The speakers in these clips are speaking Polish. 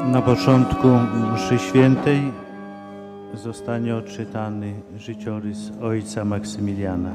Na początku mszy świętej zostanie odczytany życiorys ojca Maksymiliana.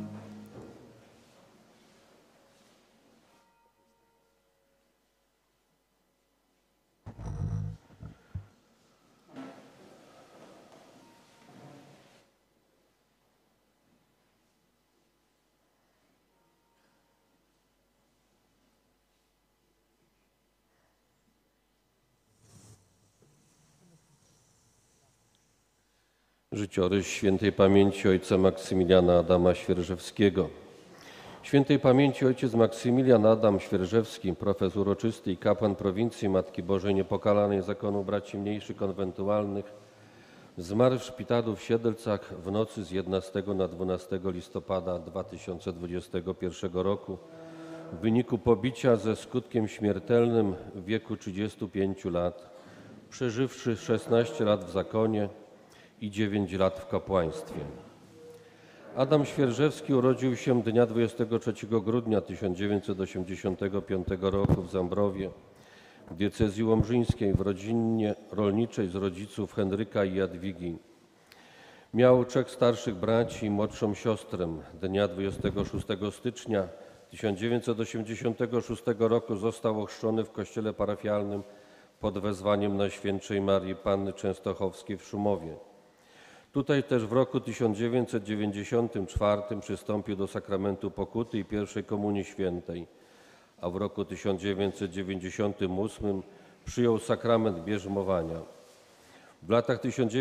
Życiorys świętej pamięci ojca Maksymiliana Adama Świerżewskiego. Świętej pamięci ojciec Maksymilian Adam Świerżewski, profes uroczysty i kapłan prowincji Matki Bożej Niepokalanej Zakonu Braci Mniejszych Konwentualnych, zmarł w szpitalu w Siedlcach w nocy z 11 na 12 listopada 2021 roku w wyniku pobicia ze skutkiem śmiertelnym w wieku 35 lat, przeżywszy 16 lat w zakonie i 9 lat w kapłaństwie. Adam Świerżewski urodził się dnia 23 grudnia 1985 roku w Zambrowie, w diecezji łomżyńskiej, w rodzinie rolniczej z rodziców Henryka i Jadwigi. Miał 3 starszych braci i młodszą siostrę. Dnia 26 stycznia 1986 roku został ochrzczony w kościele parafialnym pod wezwaniem Najświętszej Marii Panny Częstochowskiej w Szumowie. Tutaj też w roku 1994 przystąpił do sakramentu pokuty i pierwszej komunii świętej, a w roku 1998 przyjął sakrament bierzmowania. W latach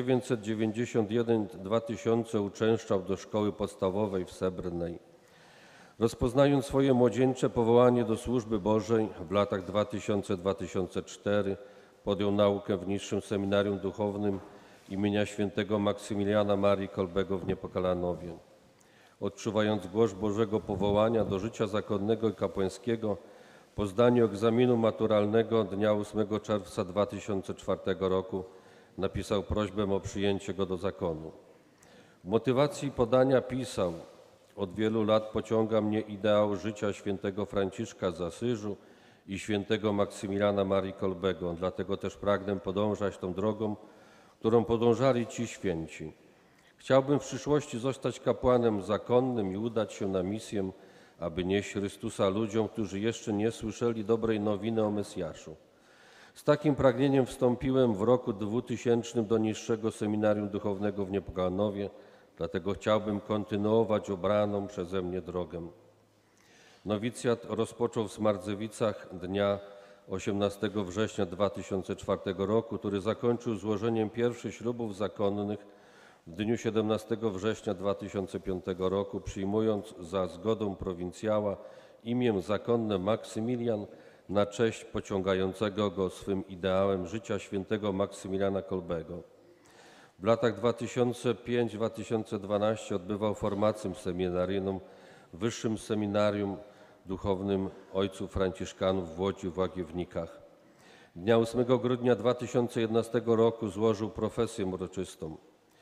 1991-2000 uczęszczał do szkoły podstawowej w Srebrnej. Rozpoznając swoje młodzieńcze powołanie do służby Bożej, w latach 2000-2004 podjął naukę w niższym seminarium duchownym imienia świętego Maksymiliana Marii Kolbego w Niepokalanowie. Odczuwając głos Bożego powołania do życia zakonnego i kapłańskiego, po zdaniu egzaminu maturalnego dnia 8 czerwca 2004 roku napisał prośbę o przyjęcie go do zakonu. W motywacji podania pisał: od wielu lat pociąga mnie ideał życia świętego Franciszka z Asyżu i świętego Maksymiliana Marii Kolbego, dlatego też pragnę podążać tą drogą, którą podążali ci święci. Chciałbym w przyszłości zostać kapłanem zakonnym i udać się na misję, aby nieść Chrystusa ludziom, którzy jeszcze nie słyszeli dobrej nowiny o Mesjaszu. Z takim pragnieniem wstąpiłem w roku 2000 do niższego seminarium duchownego w Niepokalanowie, dlatego chciałbym kontynuować obraną przeze mnie drogę. Nowicjat rozpoczął w Smardzewicach dnia 18 września 2004 roku, który zakończył złożeniem pierwszych ślubów zakonnych w dniu 17 września 2005 roku, przyjmując za zgodą prowincjała imię zakonne Maksymilian na cześć pociągającego go swym ideałem życia świętego Maksymiliana Kolbego. W latach 2005-2012 odbywał formację seminaryjną w Wyższym Seminarium Duchownym Ojców Franciszkanów w Łodzi w Łagiewnikach. Dnia 8 grudnia 2011 roku złożył profesję uroczystą.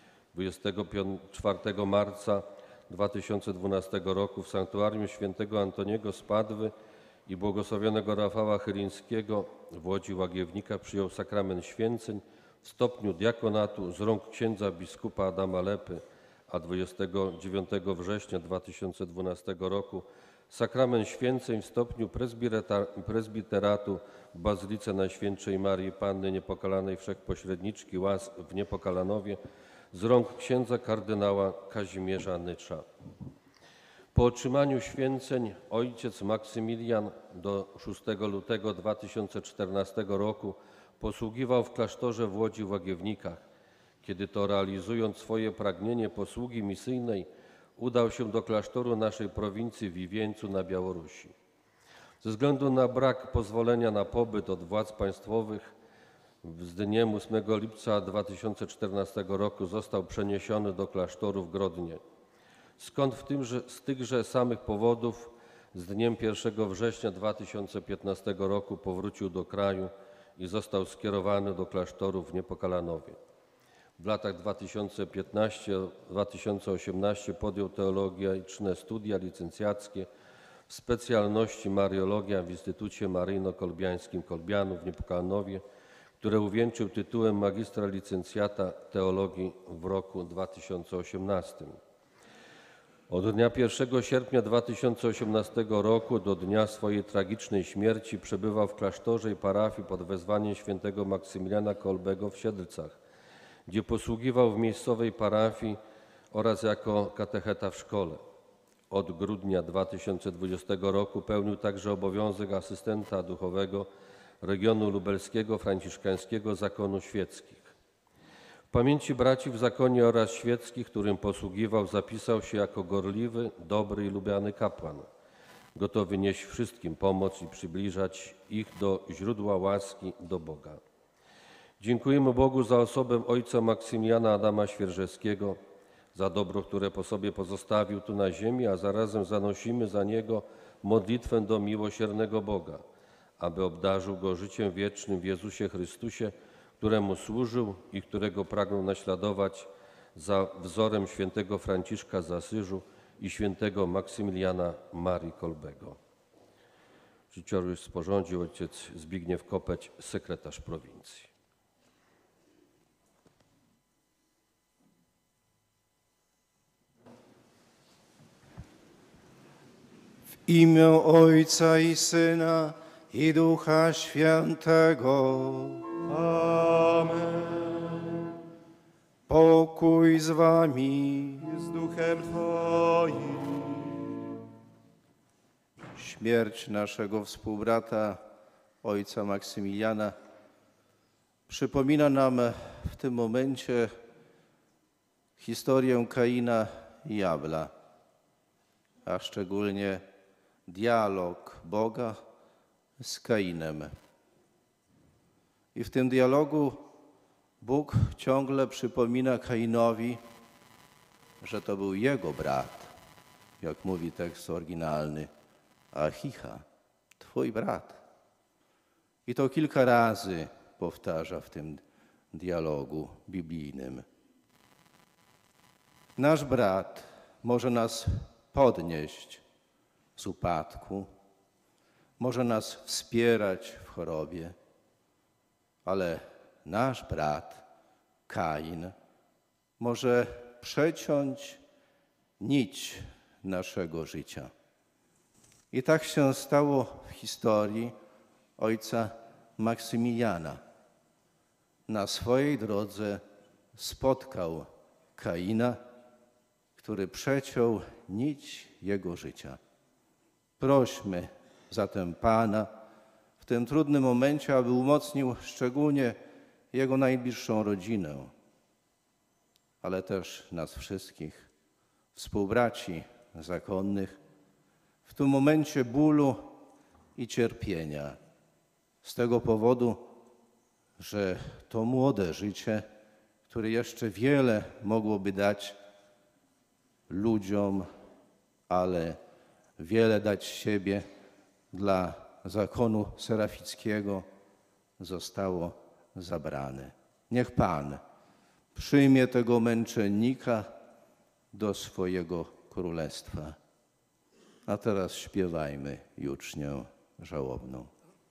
24 marca 2012 roku w sanktuarium świętego Antoniego z Padwy i błogosławionego Rafała Chylińskiego w Łodzi Łagiewnika przyjął sakrament święceń w stopniu diakonatu z rąk księdza biskupa Adama Lepy, a 29 września 2012 roku sakrament święceń w stopniu prezbiteratu w Bazylice Najświętszej Marii Panny Niepokalanej Wszechpośredniczki łask w Niepokalanowie z rąk księdza kardynała Kazimierza Nycza. Po otrzymaniu święceń ojciec Maksymilian do 6 lutego 2014 roku posługiwał w klasztorze w Łodzi w Łagiewnikach. Kiedy to realizując swoje pragnienie posługi misyjnej, udał się do klasztoru naszej prowincji w Iwieńcu na Białorusi. Ze względu na brak pozwolenia na pobyt od władz państwowych z dniem 8 lipca 2014 roku został przeniesiony do klasztoru w Grodnie. Skąd z tychże samych powodów z dniem 1 września 2015 roku powrócił do kraju i został skierowany do klasztoru w Niepokalanowie. W latach 2015-2018 podjął teologiczne studia licencjackie w specjalności Mariologia w Instytucie Maryjno-Kolbiańskim Kolbianów w Niepokalanowie, które uwieńczył tytułem magistra licencjata teologii w roku 2018. Od dnia 1 sierpnia 2018 roku do dnia swojej tragicznej śmierci przebywał w klasztorze i parafii pod wezwaniem świętego Maksymiliana Kolbego w Siedlcach, gdzie posługiwał w miejscowej parafii oraz jako katecheta w szkole. Od grudnia 2020 roku pełnił także obowiązek asystenta duchowego regionu lubelskiego franciszkańskiego zakonu świeckich. W pamięci braci w zakonie oraz świeckich, którym posługiwał, zapisał się jako gorliwy, dobry i lubiany kapłan, gotowy nieść wszystkim pomoc i przybliżać ich do źródła łaski, do Boga. Dziękujemy Bogu za osobę ojca Maksymiliana Adama Świerżewskiego, za dobro, które po sobie pozostawił tu na ziemi, a zarazem zanosimy za niego modlitwę do miłosiernego Boga, aby obdarzył go życiem wiecznym w Jezusie Chrystusie, któremu służył i którego pragnął naśladować za wzorem świętego Franciszka z Asyżu i świętego Maksymiliana Marii Kolbego. Życiorys sporządził ojciec Zbigniew Kopeć, sekretarz prowincji. W imię Ojca i Syna i Ducha Świętego. Amen. Pokój z wami. Z duchem Twoim. Śmierć naszego współbrata, ojca Maksymiliana, przypomina nam w tym momencie historię Kaina i Abla, a szczególnie dialog Boga z Kainem. I w tym dialogu Bóg ciągle przypomina Kainowi, że to był jego brat, jak mówi tekst oryginalny, Achicha, twój brat. I to kilka razy powtarza w tym dialogu biblijnym. Nasz brat może nas podnieść z upadku, może nas wspierać w chorobie, ale nasz brat, Kain, może przeciąć nić naszego życia. I tak się stało w historii ojca Maksymiliana. Na swojej drodze spotkał Kaina, który przeciął nić jego życia. Prośmy zatem Pana w tym trudnym momencie, aby umocnił szczególnie jego najbliższą rodzinę, ale też nas wszystkich, współbraci zakonnych, w tym momencie bólu i cierpienia. Z tego powodu, że to młode życie, które jeszcze wiele mogłoby dać ludziom, ale wiele dać siebie dla zakonu serafickiego, zostało zabrane. Niech Pan przyjmie tego męczennika do swojego królestwa. A teraz śpiewajmy jucznię żałobną.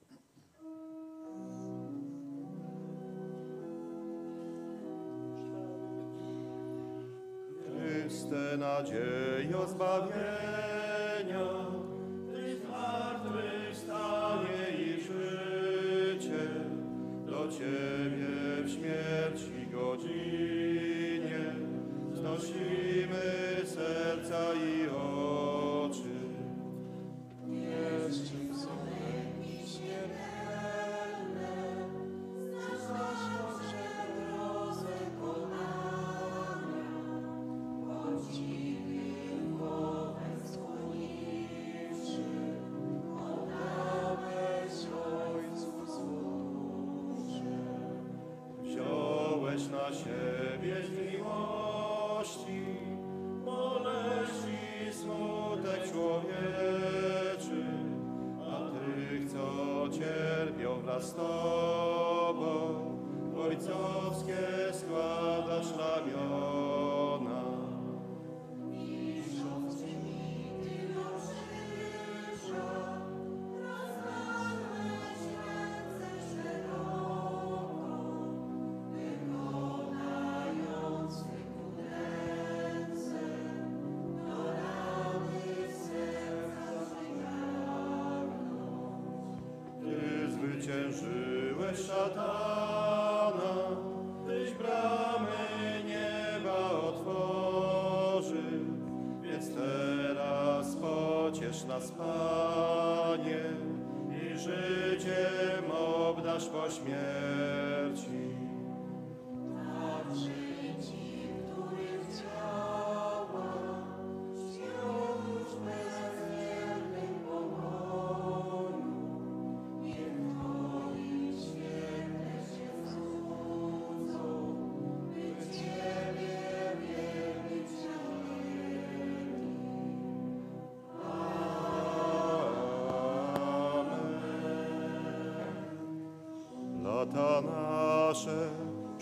Chryste, nadziejo zbawienia, Ty zmartwychwstanie i życie, do Ciebie w śmierci godzinie znosimy serca i oczy. Wziąłeś na siebie z miłości boleść i smutek człowieczy, a tych, co cierpią wraz z Tobą, ojcowskie składasz ramiona. zwyciężyłeś szatana, Tyś bramy nieba otworzył, więc teraz pociesz nas, Panie, i życiem obdasz po śmierci. Lata nasze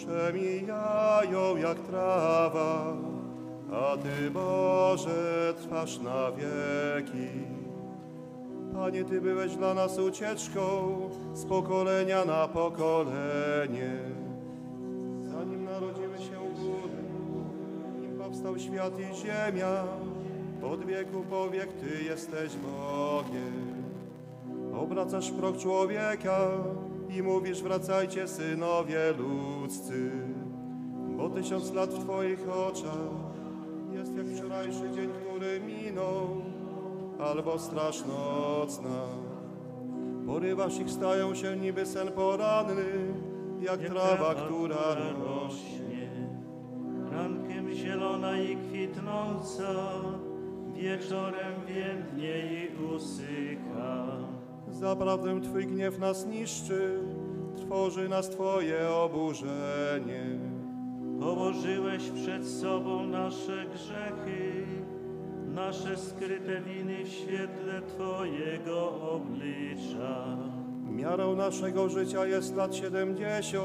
przemijają jak trawa, a Ty, Boże, trwasz na wieki. Panie, Ty byłeś dla nas ucieczką z pokolenia na pokolenie. Zanim narodziły się góry, nim powstał świat i ziemia, od wieku po wiek Ty jesteś Bogiem. Obracasz proch człowieka i mówisz: wracajcie, synowie ludzcy, bo 1000 lat w Twoich oczach jest jak wczorajszy dzień, który minął, albo straż nocna. Porywasz ich, stają się niby sen poranny, jak trawa, która rośnie. Rankiem zielona i kwitnąca, wieczorem więdnie i usycha. Zaprawdę Twój gniew nas niszczy, trwoży nas Twoje oburzenie. Położyłeś przed sobą nasze grzechy, nasze skryte winy w świetle Twojego oblicza. Miarą naszego życia jest lat 70,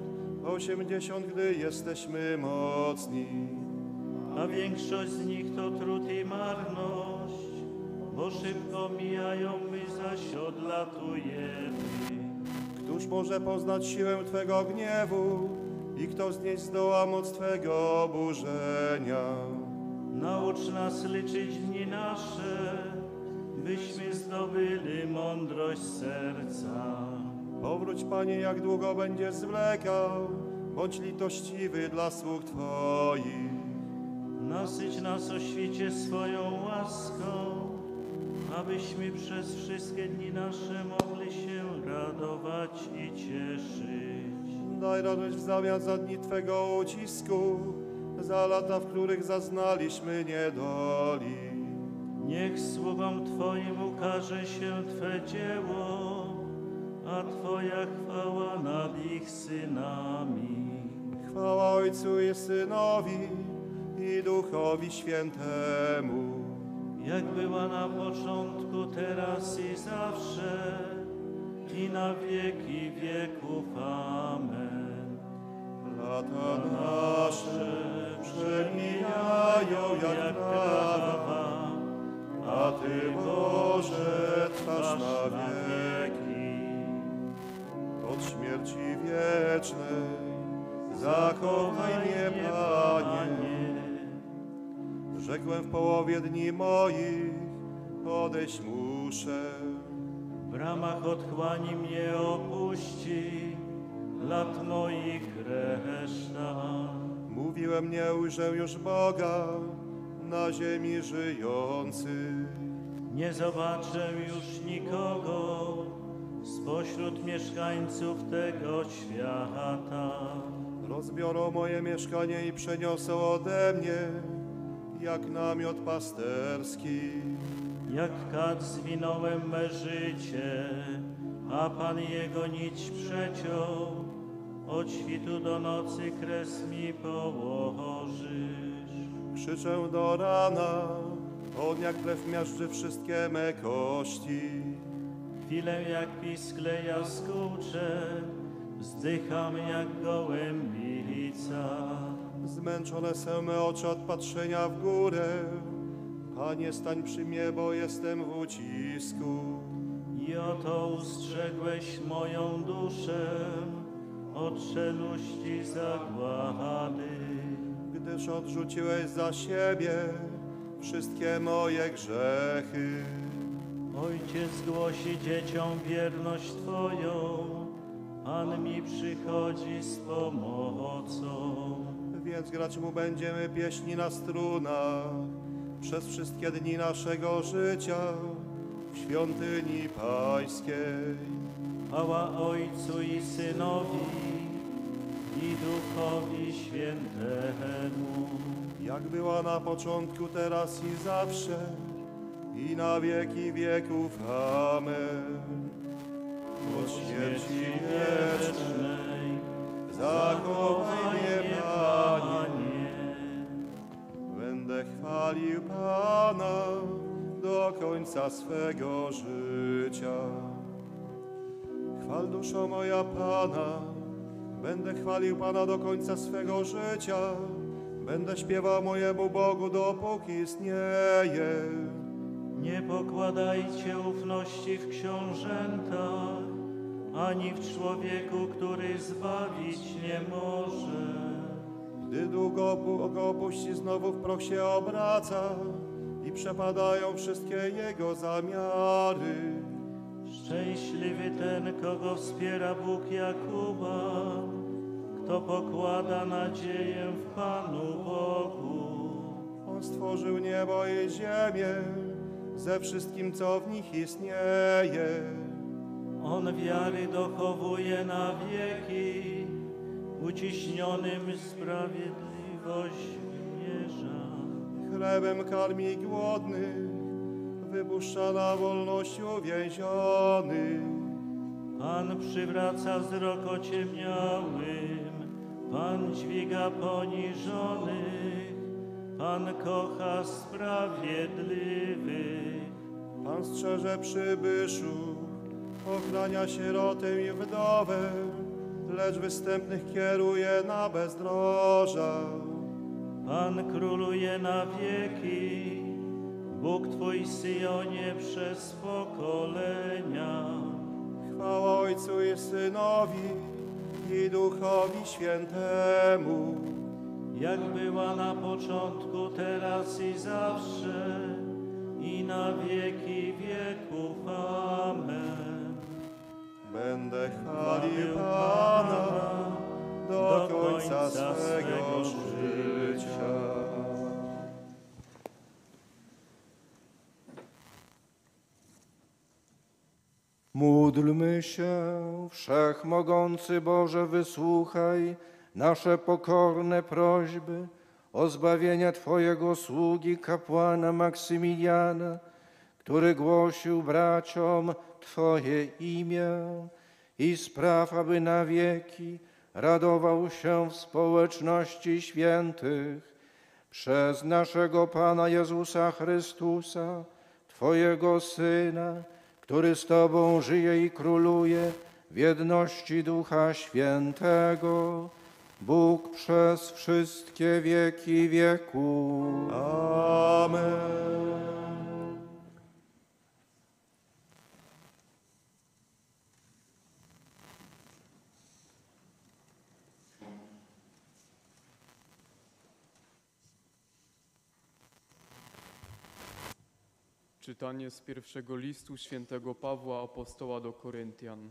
80, gdy jesteśmy mocni. A większość z nich to trud i marność, bo szybko mijają, my zaś odlatujemy. Któż może poznać siłę Twego gniewu i kto znieść zdoła moc Twego oburzenia? Naucz nas liczyć dni nasze, byśmy zdobyli mądrość serca. Powróć, Panie, jak długo będziesz zwlekał, bądź litościwy dla sług Twoich. Nasyć nas o świcie swoją łaską, abyśmy przez wszystkie dni nasze mogli się radować i cieszyć. Daj radość w zamian za dni Twego ucisku, za lata, w których zaznaliśmy niedoli. Niech sługom Twoim ukaże się Twe dzieło, a Twoja chwała nad ich synami. Chwała Ojcu i Synowi i Duchowi Świętemu. Jak była na początku, teraz i zawsze, i na wieki wieków. Amen. Lata nasze przemijają jak trawa, a Ty, Boże, trwasz na wieki. Od śmierci wiecznej zachowaj mnie, Panie. Rzekłem w połowie dni moich, odejść muszę. W ramach otchłani mnie opuści, lat moich reszta. Mówiłem, nie ujrzę już Boga na ziemi żyjących. Nie zobaczę już nikogo spośród mieszkańców tego świata. Rozbiorą moje mieszkanie i przeniosą ode mnie, jak namiot pasterski. Jak kat zwinąłem me życie, a Pan jego nić przeciął. Od świtu do nocy kres mi położysz. Krzyczę do rana, on jak lew miażdży wszystkie me kości. Chwilę jak piskle jaskółcze, wzdycham jak gołębica. Zmęczone są me oczy od patrzenia w górę. Panie, stań przy mnie, bo jestem w ucisku. I oto ustrzegłeś moją duszę od czeluści zagłady. Gdyż odrzuciłeś za siebie wszystkie moje grzechy. Ojciec głosi dzieciom wierność Twoją, Pan mi przychodzi z pomocą. Więc grać mu będziemy pieśni na strunach przez wszystkie dni naszego życia w świątyni Pańskiej. Chwała Ojcu i Synowi, i Duchowi Świętemu. Jak była na początku, teraz i zawsze, i na wieki wieków. Amen. Po śmierci wiecznej zachowaj mnie, Panie. Będę chwalił Pana do końca swego życia. Chwal duszo moja Pana, będę chwalił Pana do końca swego życia. Będę śpiewał mojemu Bogu, dopóki istnieje. Nie pokładajcie ufności w książętach, ani w człowieku, który zbawić nie może. Gdy długo go opuści, znowu w proch się obraca i przepadają wszystkie jego zamiary. Szczęśliwy ten, kogo wspiera Bóg Jakuba, kto pokłada nadzieję w Panu Bogu. On stworzył niebo i ziemię ze wszystkim, co w nich istnieje. On wiary dochowuje na wieki, uciśnionym sprawiedliwość wymierza. Chlebem karmi głodnych, wypuszcza na wolność uwięzionych. Pan przywraca wzrok ociemniałym, Pan dźwiga poniżonych, Pan kocha sprawiedliwych. Pan strzeże przybyszów, ochrania sierotę i wdowę, lecz występnych kieruje na bezdroża. Pan króluje na wieki, Bóg Twój Syjonie przez pokolenia. Chwała Ojcu i Synowi i Duchowi Świętemu. Jak była na początku, teraz i zawsze, i na wieki wieków. Amen. Będę chwalił Pana do końca swego życia. Módlmy się, Wszechmogący Boże, wysłuchaj nasze pokorne prośby o zbawienie Twojego sługi, kapłana Maksymiliana, który głosił braciom Twoje imię i spraw, aby na wieki radował się w społeczności świętych przez naszego Pana Jezusa Chrystusa, Twojego Syna, który z Tobą żyje i króluje w jedności Ducha Świętego, Bóg przez wszystkie wieki wieków. Amen. Czytanie z pierwszego listu świętego Pawła apostoła do Koryntian.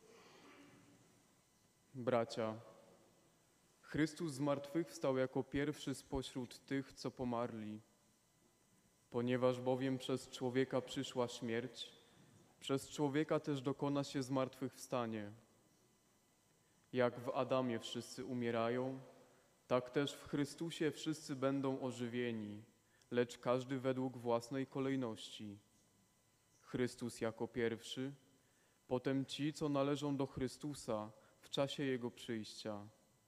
Bracia, Chrystus zmartwychwstał jako pierwszy spośród tych, co pomarli. Ponieważ bowiem przez człowieka przyszła śmierć, przez człowieka też dokona się zmartwychwstanie. Jak w Adamie wszyscy umierają, tak też w Chrystusie wszyscy będą ożywieni, lecz każdy według własnej kolejności. Chrystus jako pierwszy, potem ci, co należą do Chrystusa w czasie Jego przyjścia.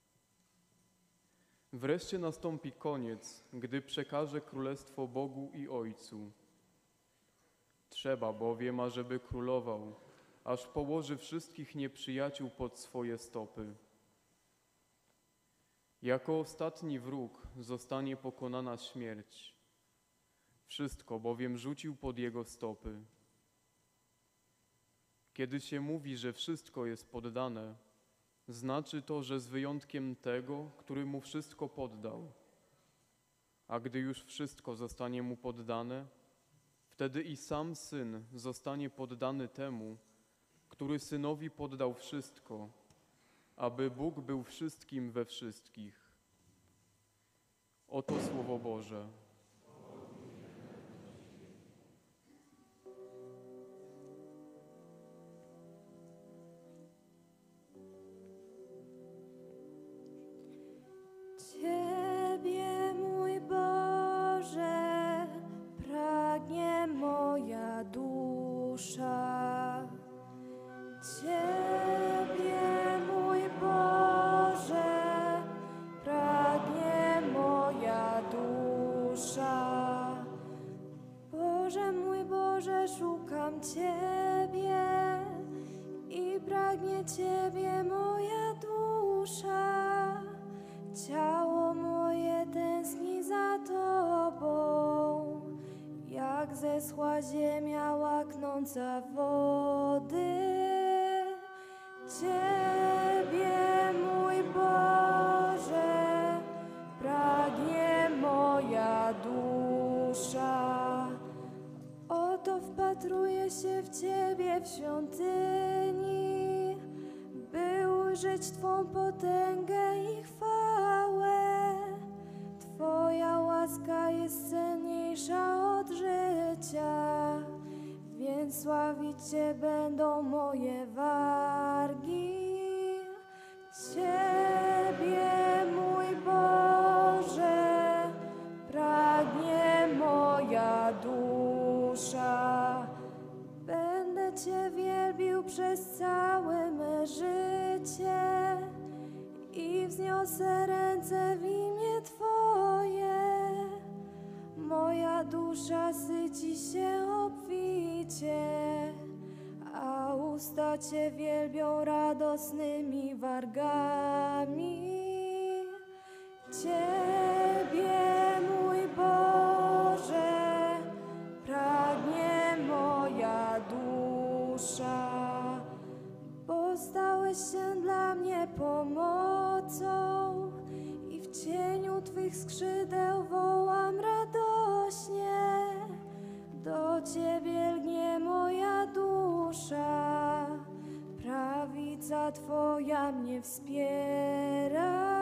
Wreszcie nastąpi koniec, gdy przekaże królestwo Bogu i Ojcu. Trzeba bowiem, ażeby królował, aż położy wszystkich nieprzyjaciół pod swoje stopy. Jako ostatni wróg zostanie pokonana śmierć. Wszystko bowiem rzucił pod jego stopy. Kiedy się mówi, że wszystko jest poddane, znaczy to, że z wyjątkiem tego, który mu wszystko poddał. A gdy już wszystko zostanie mu poddane, Wtedy i sam Syn zostanie poddany temu, który Synowi poddał wszystko, aby Bóg był wszystkim we wszystkich. Oto Słowo Boże. Ciebie, mój Boże, pragnie moja dusza. Ciebie, mój Boże, pragnie moja dusza. Boże, mój Boże, szukam Ciebie i pragnie Ciebie moja dusza. Ciało moje tęskni za Tobą, jak zeschła ziemia łaknąca wody. Ciebie, mój Boże, pragnie moja dusza. Oto wpatruję się w Ciebie w świątyni, by ujrzeć Twą potęgę i chwałę. Twoja łaska jest cenniejsza od życia, więc sławić Cię będą moje wargi. Ciebie, mój Boże, pragnie moja dusza. Będę Cię wielbił przez całe me życie i wzniosę ręce w imię Twoje. Moja dusza syci się obficie, a usta Cię wielbią radosnymi wargami. Ciebie, mój Boże, pragnie moja dusza, bo stałeś się dla mnie pomocą i w cieniu Twych skrzydeł wołam radośnie. Do Ciebie lgnie moja dusza, prawica Twoja mnie wspiera.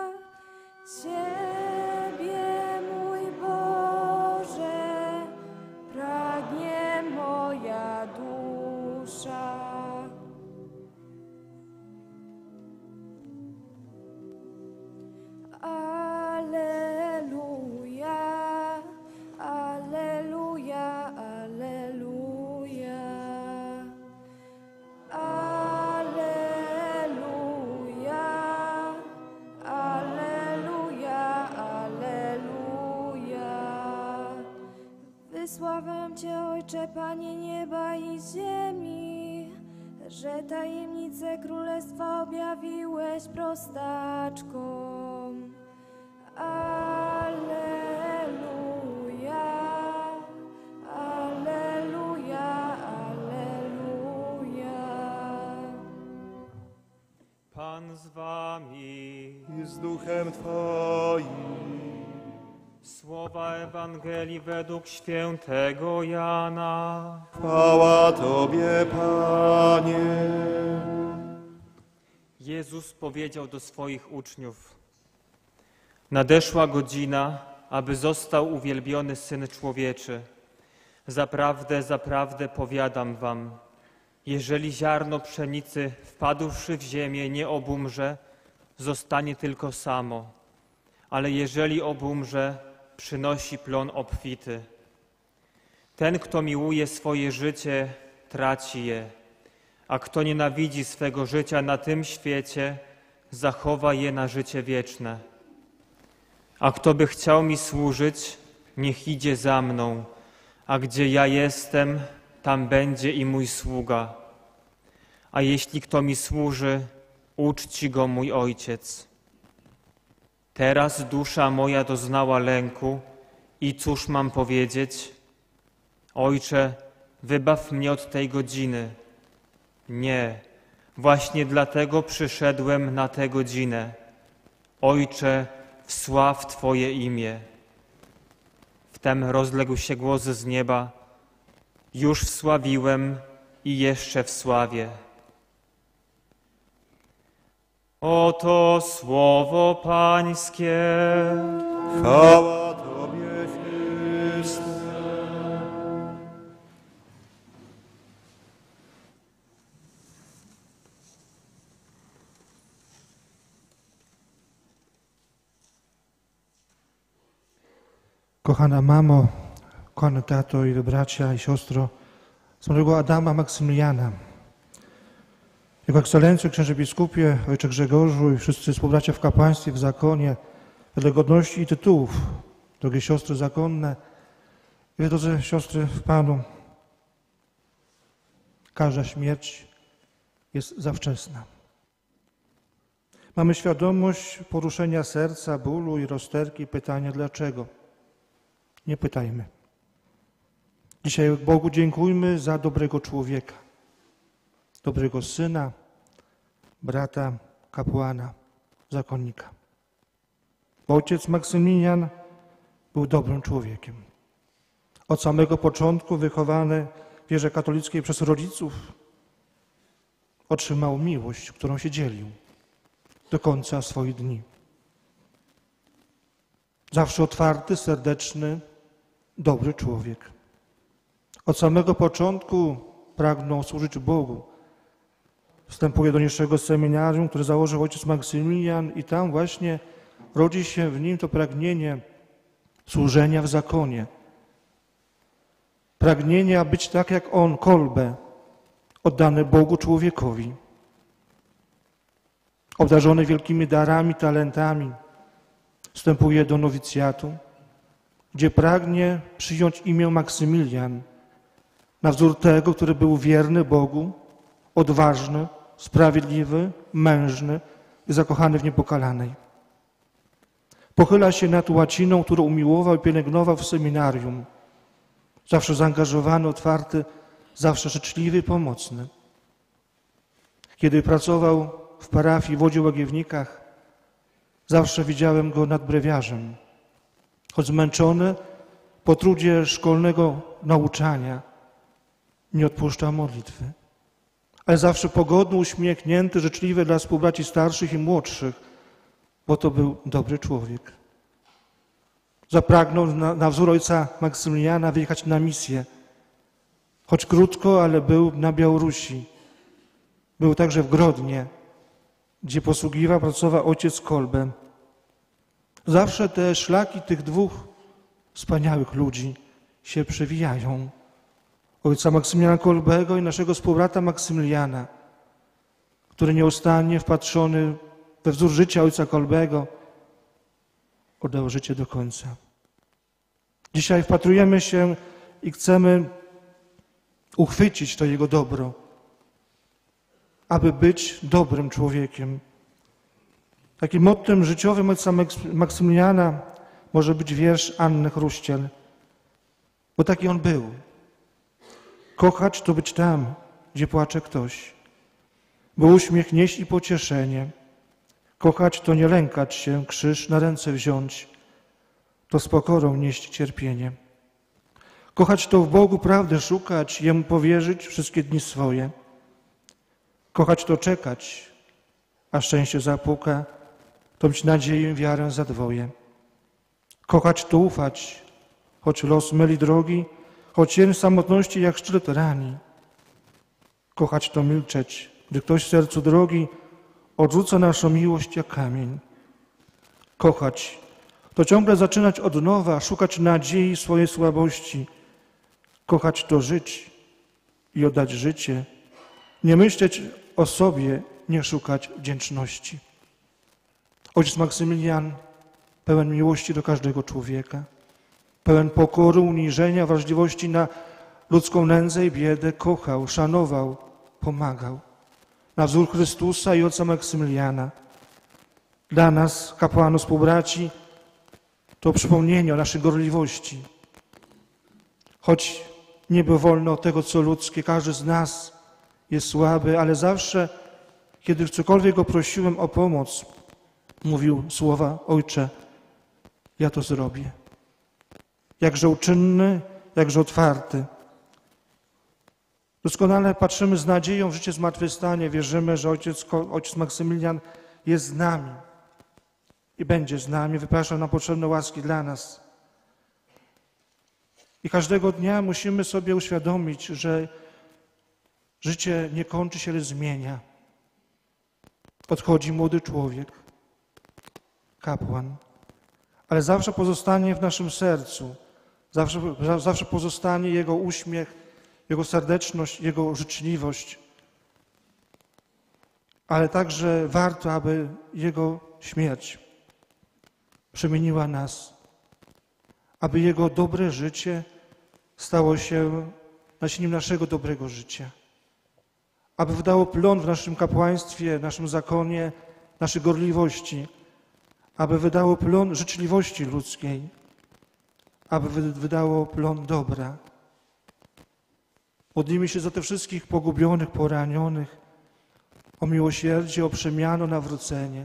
Ciebie, mój Boże, pragnie moja dusza. Alleluja, alleluja, alleluja. Alleluja, alleluja, alleluja. Wysławiam Cię, Ojcze, Panie nieba i ziemi, że tajemnice królestwa objawiłeś prostaczkom. Alleluja, alleluja, alleluja. Pan z wami. I z duchem Twoim. Słowa Ewangelii według świętego Jana. Chwała Tobie, Panie. Jezus powiedział do swoich uczniów: nadeszła godzina, aby został uwielbiony Syn Człowieczy. Zaprawdę, zaprawdę powiadam wam, jeżeli ziarno pszenicy wpadłszy w ziemię nie obumrze, zostanie tylko samo, ale jeżeli obumrze, przynosi plon obfity. Ten, kto miłuje swoje życie, traci je, a kto nienawidzi swego życia na tym świecie, zachowa je na życie wieczne. A kto by chciał mi służyć, niech idzie za mną, a gdzie ja jestem, tam będzie i mój sługa. A jeśli kto mi służy, uczci go mój Ojciec. Teraz dusza moja doznała lęku i cóż mam powiedzieć? Ojcze, wybaw mnie od tej godziny. Nie, właśnie dlatego przyszedłem na tę godzinę. Ojcze, wsław Twoje imię. Wtem rozległ się głos z nieba: już wsławiłem i jeszcze wsławię. Oto słowo Pańskie. Chwała Tobie, Chryste. Kochana mamo, kochany tato i bracia i siostro, z mojego Adama Maksymiliana. Jego Ekscelencjo, księże biskupie, ojcze Grzegorzu i wszyscy współbracia w kapłaństwie, w zakonie, wedle godności i tytułów, drogie siostry zakonne i drodzy siostry w Panu, każda śmierć jest za wczesna. Mamy świadomość poruszenia serca, bólu i rozterki, pytania dlaczego. Nie pytajmy. Dzisiaj Bogu dziękujmy za dobrego człowieka, dobrego syna, brata, kapłana, zakonnika. Bo ojciec Maksymilian był dobrym człowiekiem. Od samego początku wychowany w wierze katolickiej przez rodziców otrzymał miłość, którą się dzielił do końca swoich dni. Zawsze otwarty, serdeczny, dobry człowiek. Od samego początku pragnął służyć Bogu. Wstępuje do niższego seminarium, które założył ojciec Maksymilian i tam właśnie rodzi się w nim to pragnienie służenia w zakonie. Pragnienia być tak jak on, kolbę, oddany Bogu człowiekowi. Obdarzony wielkimi darami, talentami, wstępuje do nowicjatu, gdzie pragnie przyjąć imię Maksymilian na wzór tego, który był wierny Bogu, odważny, sprawiedliwy, mężny i zakochany w Niepokalanej. Pochyla się nad łaciną, którą umiłował i pielęgnował w seminarium. Zawsze zaangażowany, otwarty, zawsze życzliwy i pomocny. Kiedy pracował w parafii w Łodzi Łagiewnikach, zawsze widziałem go nad brewiarzem. Choć zmęczony po trudzie szkolnego nauczania, nie odpuszczał modlitwy. Ale zawsze pogodny, uśmiechnięty, życzliwy dla współbraci starszych i młodszych, bo to był dobry człowiek. Zapragnął na wzór ojca Maksymiliana wyjechać na misję. Choć krótko, ale był na Białorusi. Był także w Grodnie, gdzie posługiwał, pracował ojciec Kolbę. Zawsze te szlaki tych dwóch wspaniałych ludzi się przewijają. Ojca Maksymiliana Kolbego i naszego współbrata Maksymiliana, który nieustannie wpatrzony we wzór życia ojca Kolbego oddał życie do końca. Dzisiaj wpatrujemy się i chcemy uchwycić to jego dobro, aby być dobrym człowiekiem. Takim mottem życiowym ojca Maksymiliana może być wiersz Anny Chruściel, bo taki on był. Kochać to być tam, gdzie płacze ktoś, bo uśmiech nieść i pocieszenie. Kochać to nie lękać się, krzyż na ręce wziąć, to z pokorą nieść cierpienie. Kochać to w Bogu prawdę szukać, Jemu powierzyć wszystkie dni swoje. Kochać to czekać, a szczęście zapuka, to mieć nadzieję, wiarę zadwoje. Kochać to ufać, choć los myli drogi, choć cień samotności jak sztylet rani. Kochać to milczeć, gdy ktoś w sercu drogi odrzuca naszą miłość jak kamień. Kochać to ciągle zaczynać od nowa, szukać nadziei swojej słabości. Kochać to żyć i oddać życie, nie myśleć o sobie, nie szukać wdzięczności. Ojciec Maksymilian pełen miłości do każdego człowieka, pełen pokory, uniżenia, wrażliwości na ludzką nędzę i biedę, kochał, szanował, pomagał. Na wzór Chrystusa i ojca Maksymiliana. Dla nas, kapłanów, współbraci, to przypomnienie o naszej gorliwości. Choć niby wolno od tego, co ludzkie, każdy z nas jest słaby, ale zawsze, kiedy cokolwiek go prosiłem o pomoc, mówił słowa: Ojcze, ja to zrobię. Jakże uczynny, jakże otwarty. Doskonale patrzymy z nadzieją w życie zmartwychwstanie. Wierzymy, że ojciec Maksymilian jest z nami i będzie z nami, wypraszał nam potrzebne łaski dla nas. I każdego dnia musimy sobie uświadomić, że życie nie kończy się, ale zmienia. Odchodzi młody człowiek, kapłan, ale zawsze pozostanie w naszym sercu, zawsze pozostanie jego uśmiech, jego serdeczność, jego życzliwość. Ale także warto, aby jego śmierć przemieniła nas, aby jego dobre życie stało się nasiliem naszego dobrego życia, aby wydało plon w naszym kapłaństwie, w naszym zakonie, naszej gorliwości, aby wydało plon życzliwości ludzkiej, aby wydało plon dobra. Modlimy się za tych wszystkich pogubionych, poranionych, o miłosierdzie, o przemianę, nawrócenie.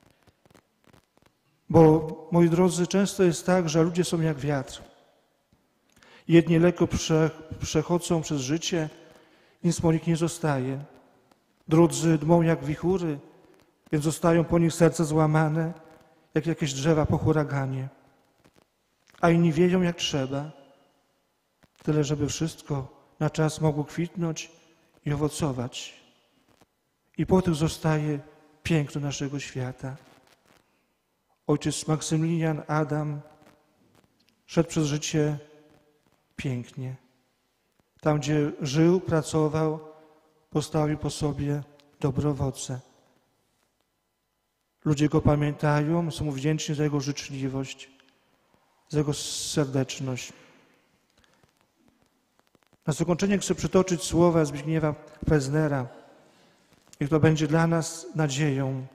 Bo, moi drodzy, często jest tak, że ludzie są jak wiatr. Jedni lekko przechodzą przez życie, nic po nich nie zostaje. Drudzy dmą jak wichury, więc zostają po nich serca złamane, jak jakieś drzewa po huraganie. A inni wieją jak trzeba, tyle żeby wszystko na czas mogło kwitnąć i owocować. I po tym zostaje piękno naszego świata. Ojciec Maksymilian Adam szedł przez życie pięknie. Tam, gdzie żył, pracował, postawił po sobie dobre owoce. Ludzie go pamiętają, są mu wdzięczni za jego życzliwość, za jego serdeczność. Na zakończenie chcę przytoczyć słowa Zbigniewa Peznera. Niech to będzie dla nas nadzieją.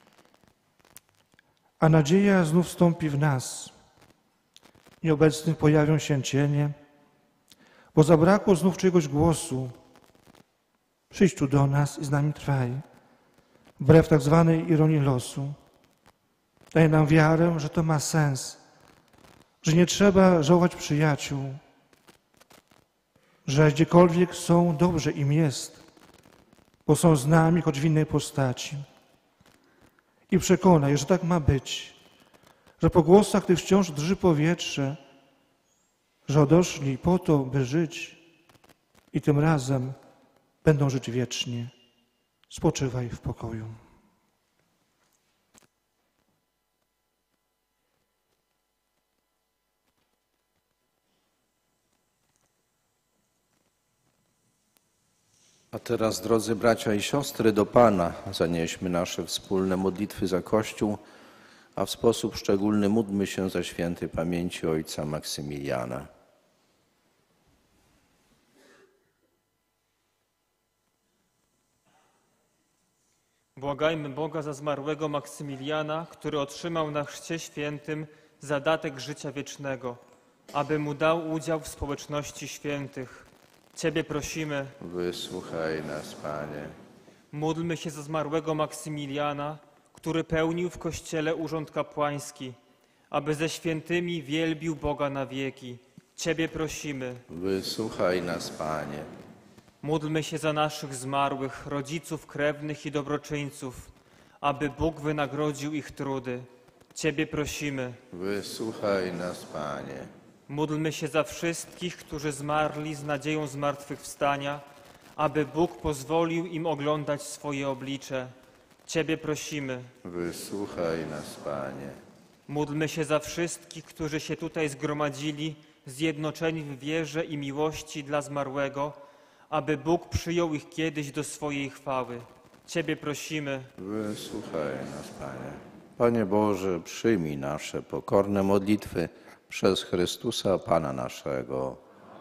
A nadzieja znów wstąpi w nas. Nieobecnych pojawią się cienie, bo zabrakło znów czyjegoś głosu. Przyjdź tu do nas i z nami trwaj. Wbrew tak zwanej ironii losu. Daj nam wiarę, że to ma sens, że nie trzeba żałować przyjaciół, że gdziekolwiek są, dobrze im jest, bo są z nami, choć w innej postaci. I przekonaj, że tak ma być, że po głosach tych wciąż drży powietrze, że odeszli po to, by żyć i tym razem będą żyć wiecznie. Spoczywaj w pokoju. A teraz, drodzy bracia i siostry, do Pana zanieśmy nasze wspólne modlitwy za Kościół, a w sposób szczególny módlmy się za świętej pamięci ojca Maksymiliana. Błagajmy Boga za zmarłego Maksymiliana, który otrzymał na Chrzcie Świętym zadatek życia wiecznego, aby mu dał udział w społeczności świętych. Ciebie prosimy. Wysłuchaj nas, Panie. Módlmy się za zmarłego Maksymiliana, który pełnił w Kościele urząd kapłański, aby ze świętymi wielbił Boga na wieki. Ciebie prosimy. Wysłuchaj nas, Panie. Módlmy się za naszych zmarłych, rodziców, krewnych i dobroczyńców, aby Bóg wynagrodził ich trudy. Ciebie prosimy. Wysłuchaj nas, Panie. Módlmy się za wszystkich, którzy zmarli z nadzieją zmartwychwstania, aby Bóg pozwolił im oglądać swoje oblicze. Ciebie prosimy. Wysłuchaj nas, Panie. Módlmy się za wszystkich, którzy się tutaj zgromadzili, zjednoczeni w wierze i miłości dla zmarłego, aby Bóg przyjął ich kiedyś do swojej chwały. Ciebie prosimy. Wysłuchaj nas, Panie. Panie Boże, przyjmij nasze pokorne modlitwy przez Chrystusa, Pana naszego.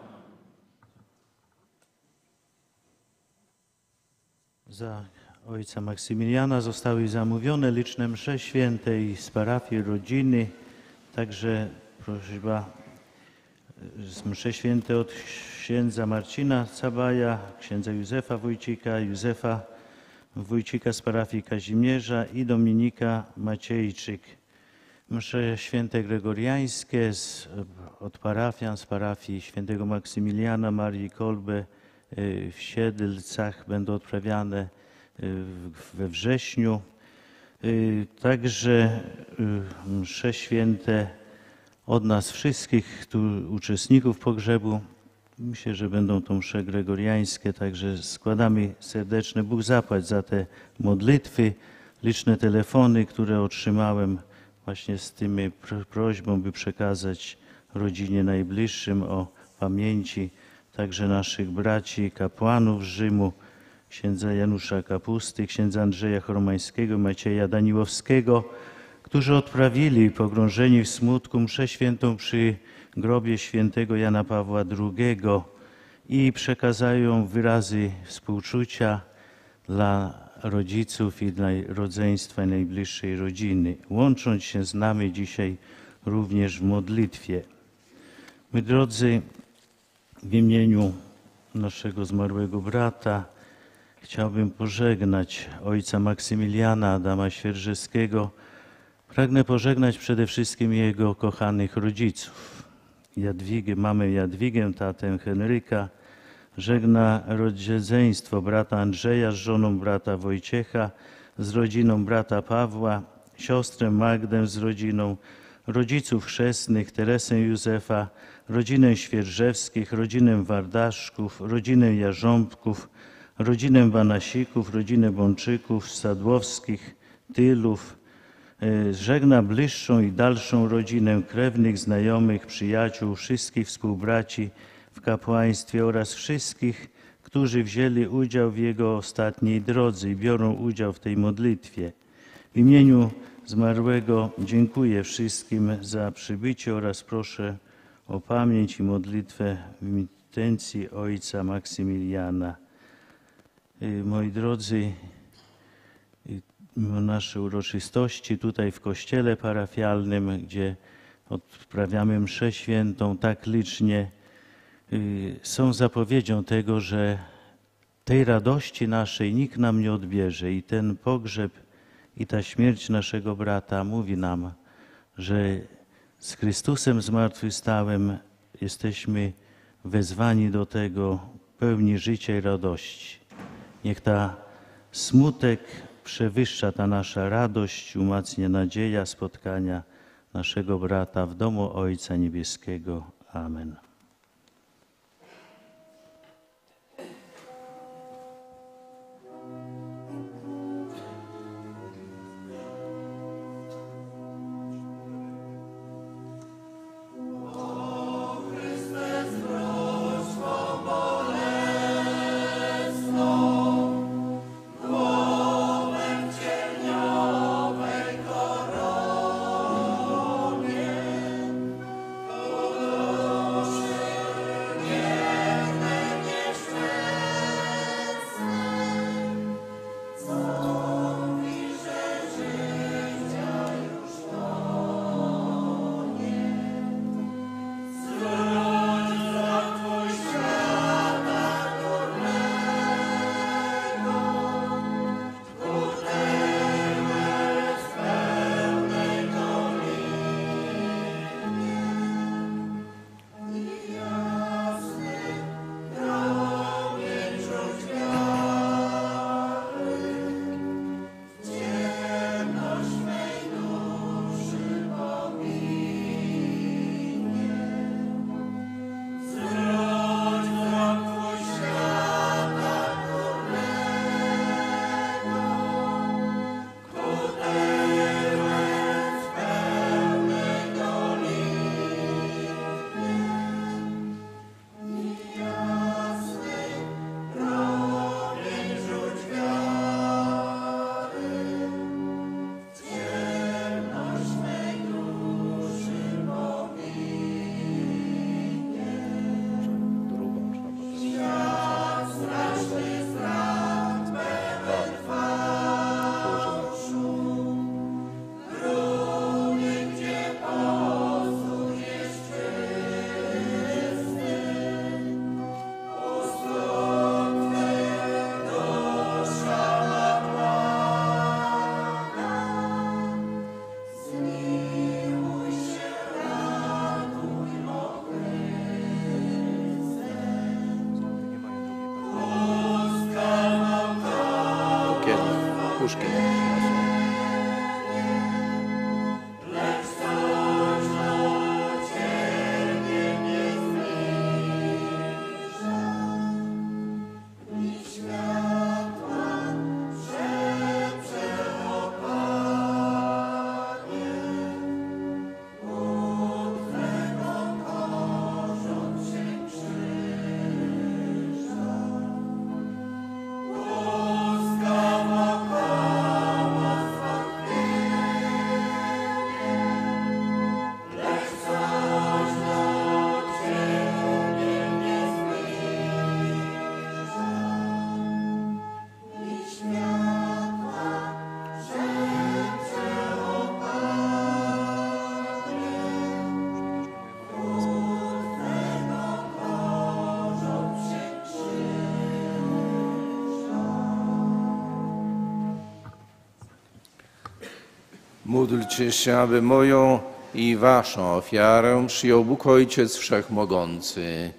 Za ojca Maksymiliana zostały zamówione liczne msze świętej z parafii rodziny, także prośba z msze święte od księdza Marcina Cabaja, księdza Józefa Wójcika z parafii Kazimierza i Dominika Maciejczyk. Msze święte gregoriańskie od parafian z parafii świętego Maksymiliana, Marii Kolbe, w Siedlcach będą odprawiane we wrześniu. Także msze święte od nas wszystkich tu uczestników pogrzebu. Myślę, że będą to msze gregoriańskie, także składamy serdeczny Bóg zapłać za te modlitwy, liczne telefony, które otrzymałem właśnie z tymi prośbą, by przekazać rodzinie najbliższym o pamięci także naszych braci kapłanów z Rzymu, księdza Janusza Kapusty, księdza Andrzeja Choromańskiego, Macieja Daniłowskiego, którzy odprawili pogrążeni w smutku mszę świętą przy grobie świętego Jana Pawła II i przekazają wyrazy współczucia dla rodziców i dla rodzeństwa najbliższej rodziny, łącząc się z nami dzisiaj również w modlitwie. My, drodzy, w imieniu naszego zmarłego brata chciałbym pożegnać ojca Maksymiliana Adama Świerżewskiego. Pragnę pożegnać przede wszystkim jego kochanych rodziców. Jadwigę, mamę Jadwigę, tatę Henryka. Żegna rodzeństwo brata Andrzeja z żoną brata Wojciecha, z rodziną brata Pawła, siostrę Magdę z rodziną, rodziców chrzestnych Teresę Józefa, rodzinę Świerżewskich, rodzinę Wardaszków, rodzinę Jarząbków, rodzinę Banasików, rodzinę Bączyków, Sadłowskich, Tylów. Żegna bliższą i dalszą rodzinę, krewnych, znajomych, przyjaciół, wszystkich współbraci w kapłaństwie oraz wszystkich, którzy wzięli udział w jego ostatniej drodze i biorą udział w tej modlitwie. W imieniu zmarłego dziękuję wszystkim za przybycie oraz proszę o pamięć i modlitwę w intencji ojca Maksymiliana. Moi drodzy, nasze uroczystości tutaj w kościele parafialnym, gdzie odprawiamy mszę świętą tak licznie, są zapowiedzią tego, że tej radości naszej nikt nam nie odbierze i ten pogrzeb i ta śmierć naszego brata mówi nam, że z Chrystusem zmartwychwstałym jesteśmy wezwani do tego pełni życia i radości. Niech ta smutek przewyższa ta nasza radość, umacnia nadzieja spotkania naszego brata w domu Ojca Niebieskiego. Amen. puszki nam przyniosą. Módlcie się, aby moją i waszą ofiarę przyjął Bóg Ojciec Wszechmogący.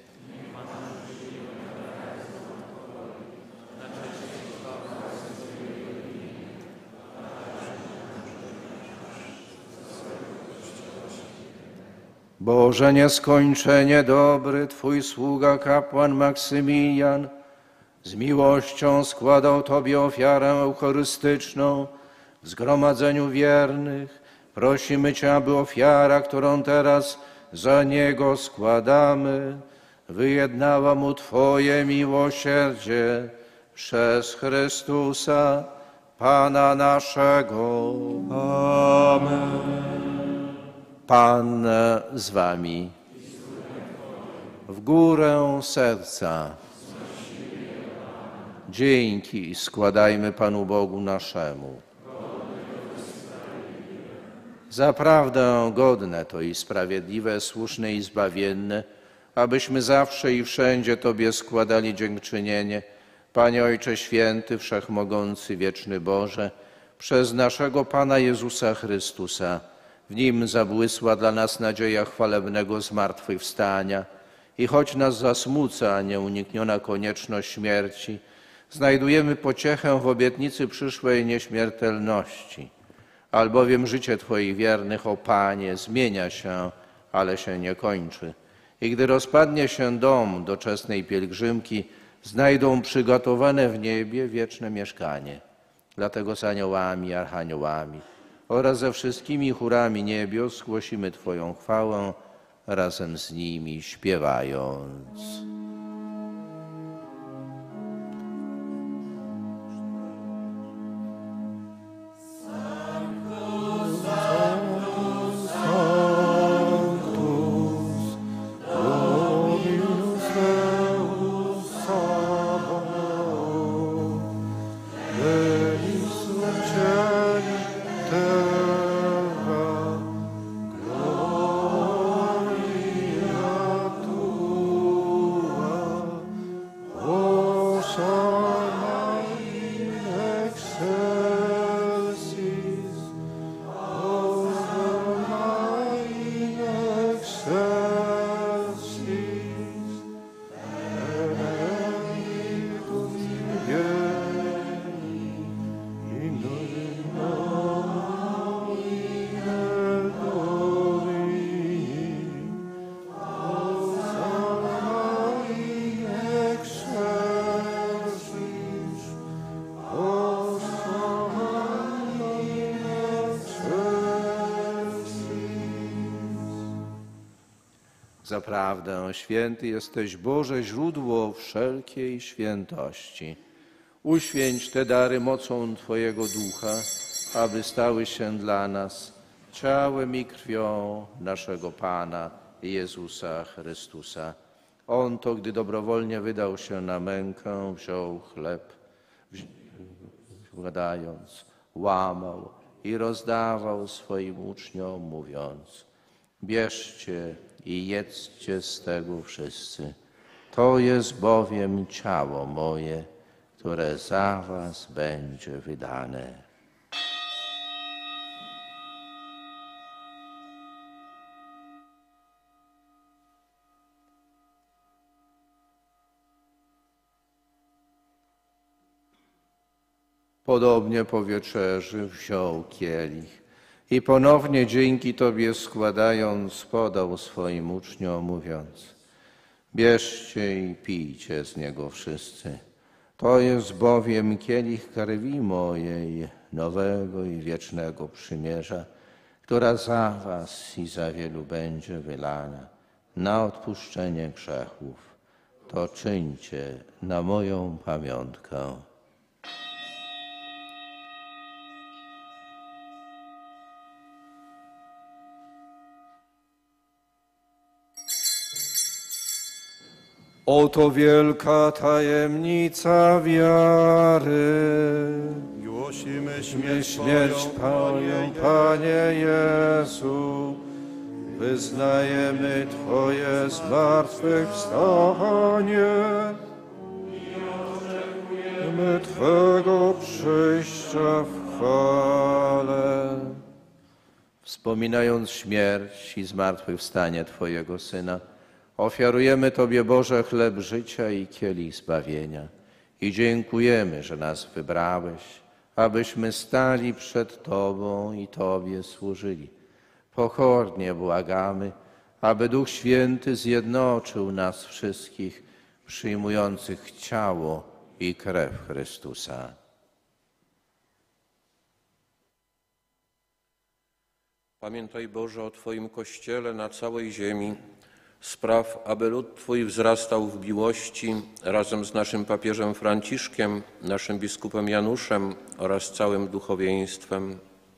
Boże nieskończenie dobry, Twój sługa kapłan Maksymilian z miłością składał Tobie ofiarę eucharystyczną w zgromadzeniu wiernych. Prosimy Cię, aby ofiara, którą teraz za Niego składamy, wyjednała Mu Twoje miłosierdzie przez Chrystusa, Pana naszego. Amen. Pan z wami. W górę serca. Dzięki składajmy Panu Bogu naszemu. Zaprawdę godne to i sprawiedliwe, słuszne i zbawienne, abyśmy zawsze i wszędzie Tobie składali dziękczynienie, Panie Ojcze Święty, Wszechmogący, Wieczny Boże, przez naszego Pana Jezusa Chrystusa. W Nim zabłysła dla nas nadzieja chwalebnego zmartwychwstania i choć nas zasmuca nieunikniona konieczność śmierci, znajdujemy pociechę w obietnicy przyszłej nieśmiertelności. Albowiem życie Twoich wiernych, o Panie, zmienia się, ale się nie kończy. I gdy rozpadnie się dom doczesnej pielgrzymki, znajdą przygotowane w niebie wieczne mieszkanie. Dlatego z aniołami, archaniołami oraz ze wszystkimi chórami niebios głosimy Twoją chwałę, razem z nimi śpiewając. Zaprawdę, święty jesteś, Boże, źródło wszelkiej świętości. Uświęć te dary mocą Twojego Ducha, aby stały się dla nas ciałem i krwią naszego Pana Jezusa Chrystusa. On to, gdy dobrowolnie wydał się na mękę, wziął chleb, wkładając, łamał i rozdawał swoim uczniom, mówiąc: bierzcie i jedzcie z tego wszyscy. To jest bowiem ciało moje, które za was będzie wydane. Podobnie po wieczerzy wziął kielich i ponownie dzięki Tobie składając podał swoim uczniom, mówiąc: bierzcie i pijcie z niego wszyscy. To jest bowiem kielich krwi mojej, nowego i wiecznego przymierza, która za was i za wielu będzie wylana na odpuszczenie grzechów. To czyńcie na moją pamiątkę. Oto wielka tajemnica wiary. Głosimy Śmierć Panią, Panie Jezu. Wyznajemy Twoje zmartwychwstanie. My Twego przyjścia w chwale. Wspominając śmierć i zmartwychwstanie Twojego Syna, ofiarujemy Tobie, Boże, chleb życia i kielich zbawienia i dziękujemy, że nas wybrałeś, abyśmy stali przed Tobą i Tobie służyli. Pokornie błagamy, aby Duch Święty zjednoczył nas wszystkich, przyjmujących ciało i krew Chrystusa. Pamiętaj, Boże, o Twoim Kościele na całej ziemi. Spraw, aby lud Twój wzrastał w miłości razem z naszym papieżem Franciszkiem, naszym biskupem Januszem oraz całym duchowieństwem.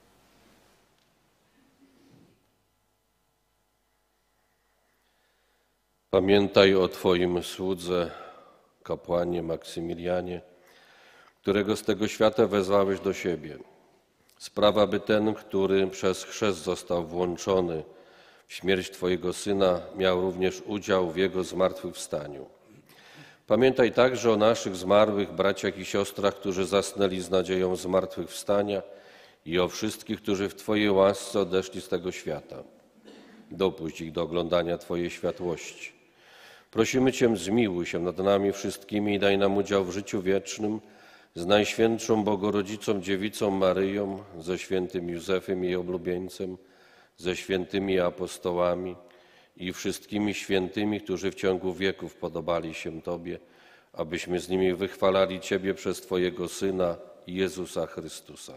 Pamiętaj o Twoim słudze, kapłanie Maksymilianie, którego z tego świata wezwałeś do siebie. Spraw, aby ten, który przez chrzest został włączony w śmierć Twojego Syna, miał również udział w Jego zmartwychwstaniu. Pamiętaj także o naszych zmarłych braciach i siostrach, którzy zasnęli z nadzieją zmartwychwstania i o wszystkich, którzy w Twojej łasce odeszli z tego świata. Dopuść ich do oglądania Twojej światłości. Prosimy Cię, zmiłuj się nad nami wszystkimi i daj nam udział w życiu wiecznym z Najświętszą Bogorodzicą Dziewicą Maryją, ze świętym Józefem jej oblubieńcem, ze świętymi apostołami i wszystkimi świętymi, którzy w ciągu wieków podobali się Tobie, abyśmy z nimi wychwalali Ciebie przez Twojego Syna, Jezusa Chrystusa.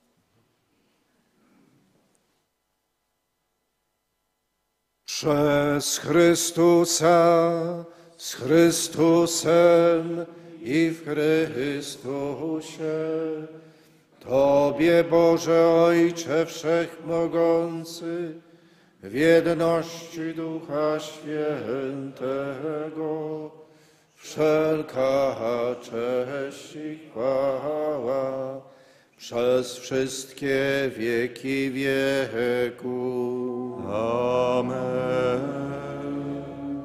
Przez Chrystusa, z Chrystusem i w Chrystusie, Tobie, Boże Ojcze Wszechmogący, w jedności Ducha Świętego, wszelka cześć i chwała przez wszystkie wieki wieków. Amen.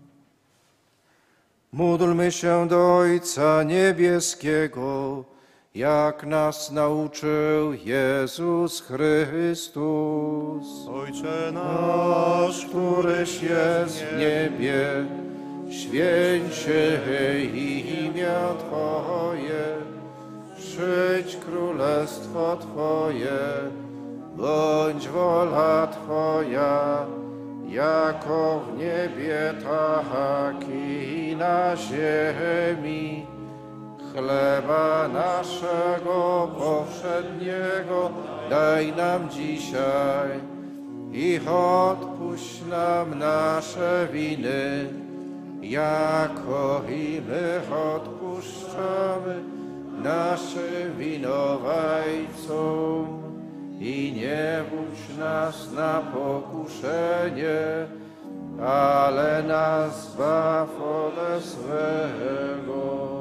Módlmy się do Ojca Niebieskiego, jak nas nauczył Jezus Chrystus. Ojcze nasz, Któryś jest w niebie, święć się imię Twoje, przyjdź królestwo Twoje, bądź wola Twoja, jako w niebie, tak i na ziemi. Chleba naszego powszedniego daj nam dzisiaj i odpuść nam nasze winy, jako i my odpuszczamy naszym winowajcom. I nie wódź nas na pokuszenie, ale nas zbaw ode złego.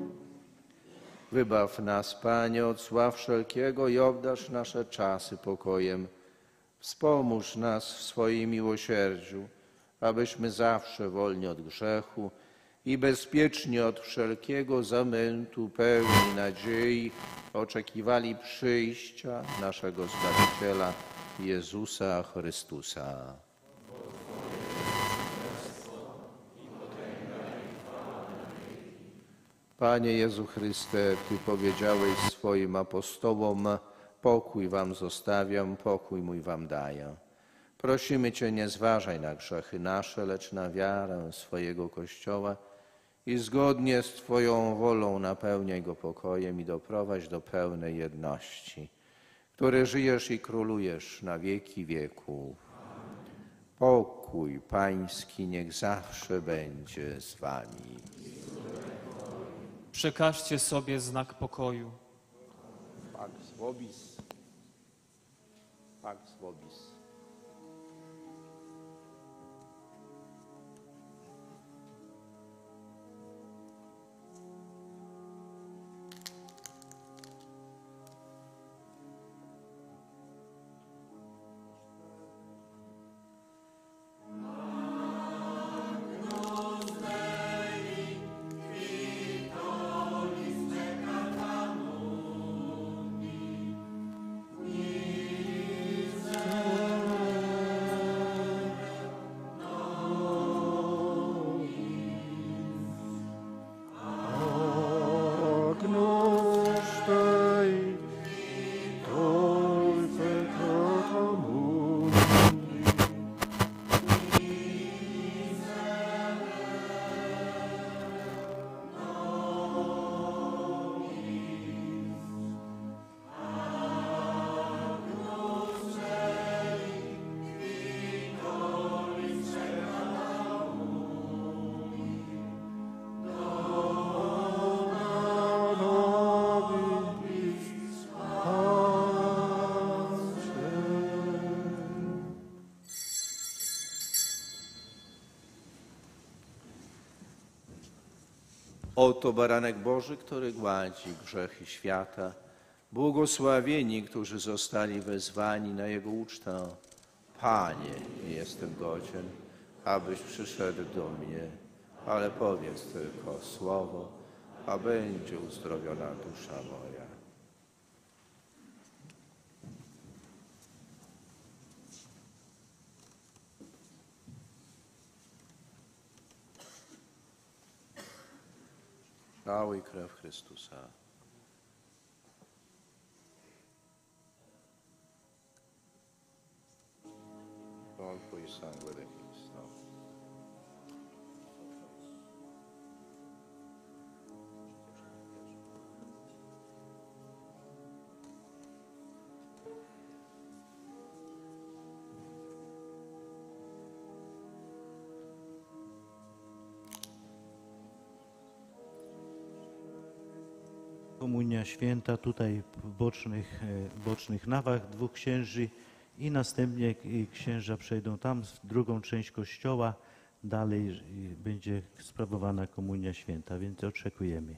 Wybaw nas, Panie, od zła wszelkiego i obdarz nasze czasy pokojem. Wspomóż nas w swoim miłosierdziu, abyśmy zawsze wolni od grzechu i bezpieczni od wszelkiego zamętu, pełni nadziei, oczekiwali przyjścia naszego Zbawiciela, Jezusa Chrystusa. Panie Jezu Chryste, Ty powiedziałeś swoim apostołom, pokój wam zostawiam, pokój mój wam daję. Prosimy Cię, nie zważaj na grzechy nasze, lecz na wiarę swojego Kościoła i zgodnie z Twoją wolą napełniaj go pokojem i doprowadź do pełnej jedności, który żyjesz i królujesz na wieki wieków. Pokój Pański niech zawsze będzie z Wami. Przekażcie sobie znak pokoju. Pax vobis. Pax vobis. Oto baranek Boży, który gładzi grzechy świata. Błogosławieni, którzy zostali wezwani na Jego ucztę. Panie, nie jestem godzien, abyś przyszedł do mnie, ale powiedz tylko słowo, a będzie uzdrowiona dusza moja. Ciało i krew Chrystusa. Corpo e sangue de Cristo. Komunia święta tutaj w bocznych nawach dwóch księży i następnie księża przejdą tam w drugą część kościoła. Dalej będzie sprawowana komunia święta, więc oczekujemy.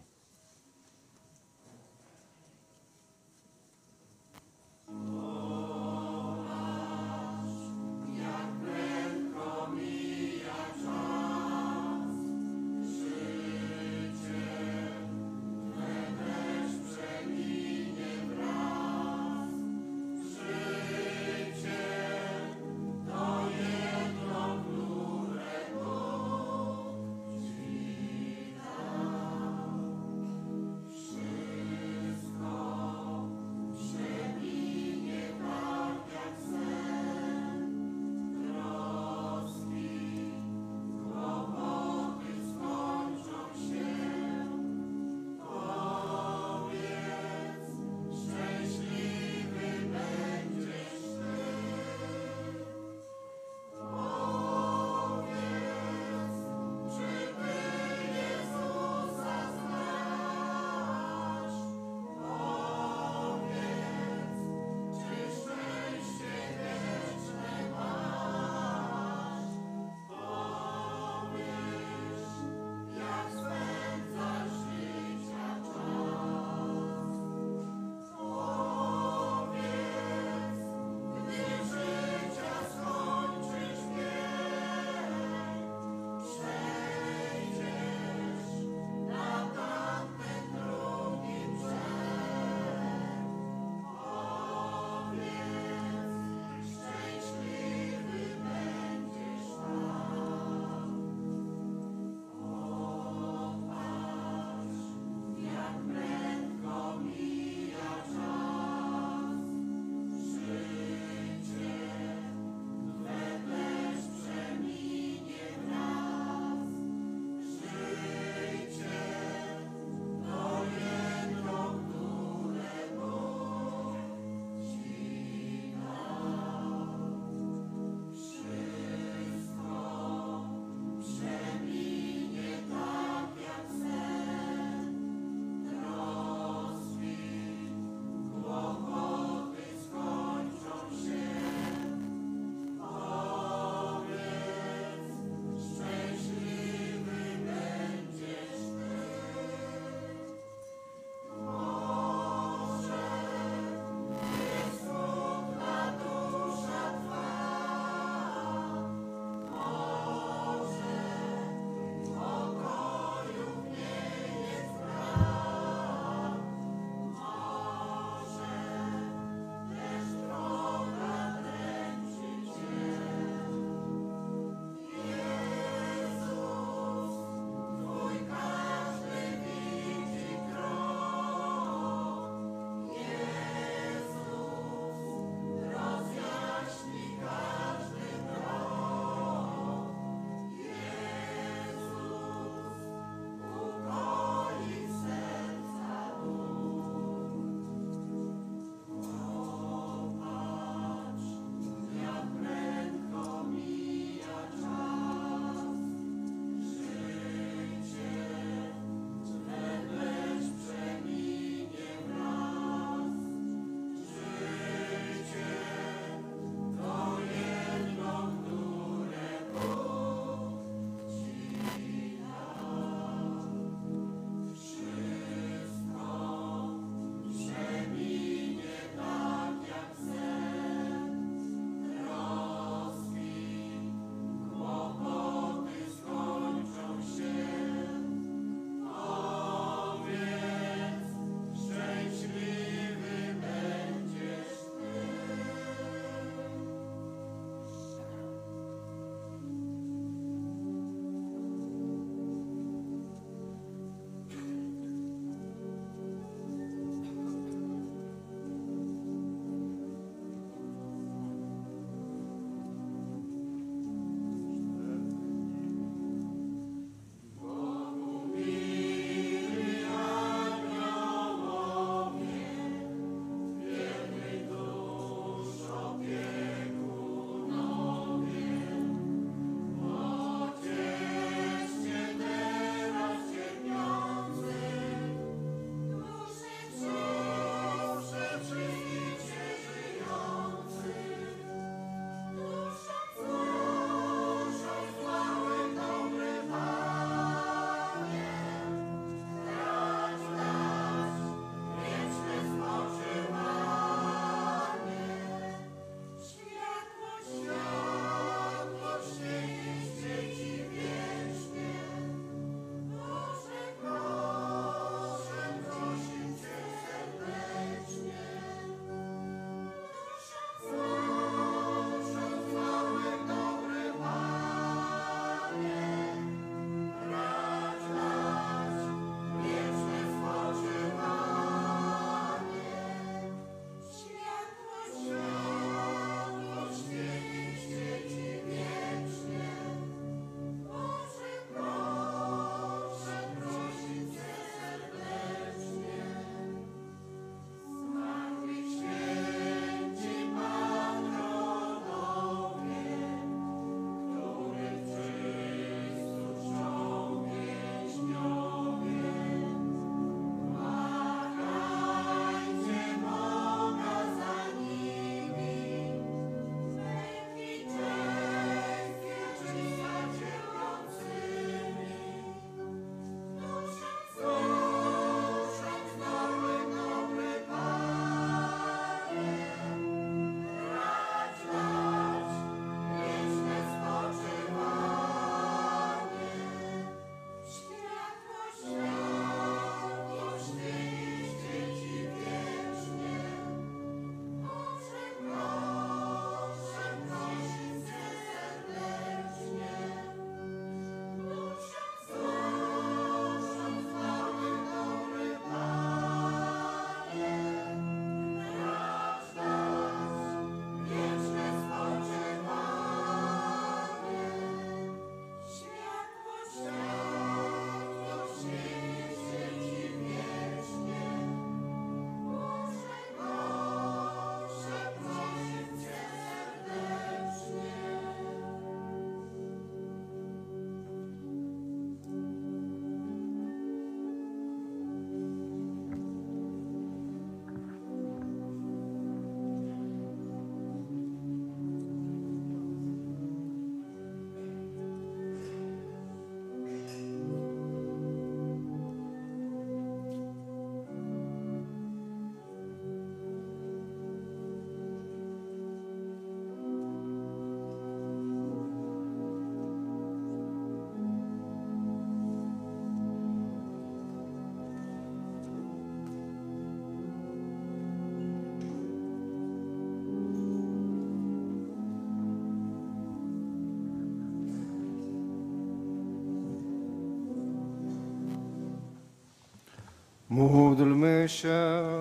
Módlmy się.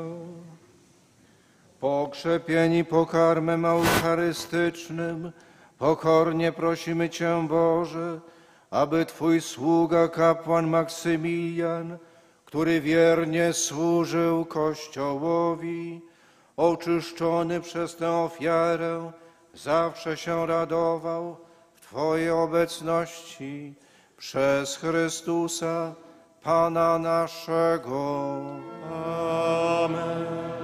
Pokrzepieni pokarmem eucharystycznym, pokornie prosimy Cię, Boże, aby Twój sługa kapłan Maksymilian, który wiernie służył Kościołowi, oczyszczony przez tę ofiarę, zawsze się radował w Twojej obecności przez Chrystusa, Pana naszego. Amen.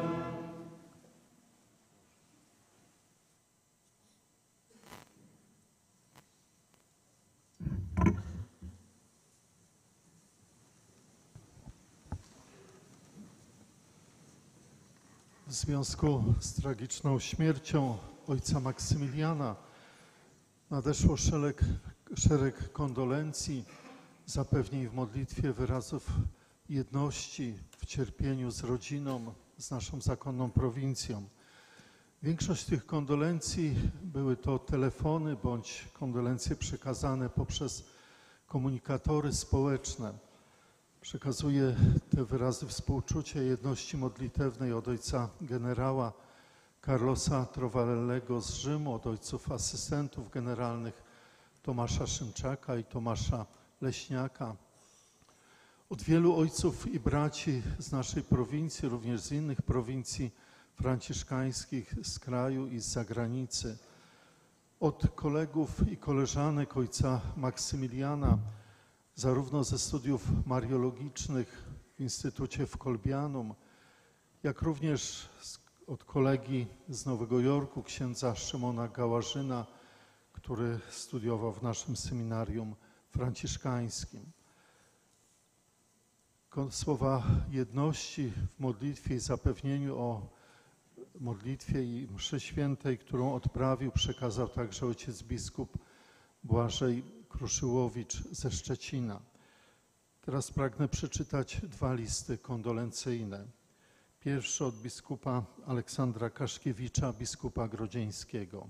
W związku z tragiczną śmiercią ojca Maksymiliana nadeszło szereg kondolencji, zapewnień w modlitwie, wyrazów jedności w cierpieniu z rodziną, z naszą zakonną prowincją. Większość tych kondolencji były to telefony bądź kondolencje przekazane poprzez komunikatory społeczne. Przekazuję te wyrazy współczucia i jedności modlitewnej od ojca generała Carlosa Trovellego z Rzymu, od ojców asystentów generalnych Tomasza Szymczaka i Tomasza Leśniaka, od wielu ojców i braci z naszej prowincji, również z innych prowincji franciszkańskich z kraju i z zagranicy, od kolegów i koleżanek ojca Maksymiliana, zarówno ze studiów mariologicznych w Instytucie w Kolbianum, jak również od kolegi z Nowego Jorku, księdza Szymona Gałażyna, który studiował w naszym seminarium franciszkańskim. Słowa jedności w modlitwie i zapewnieniu o modlitwie i mszy świętej, którą odprawił, przekazał także ojciec biskup Błażej Kruszyłowicz ze Szczecina. Teraz pragnę przeczytać dwa listy kondolencyjne. Pierwszy od biskupa Aleksandra Kaszkiewicza, biskupa grodzieńskiego.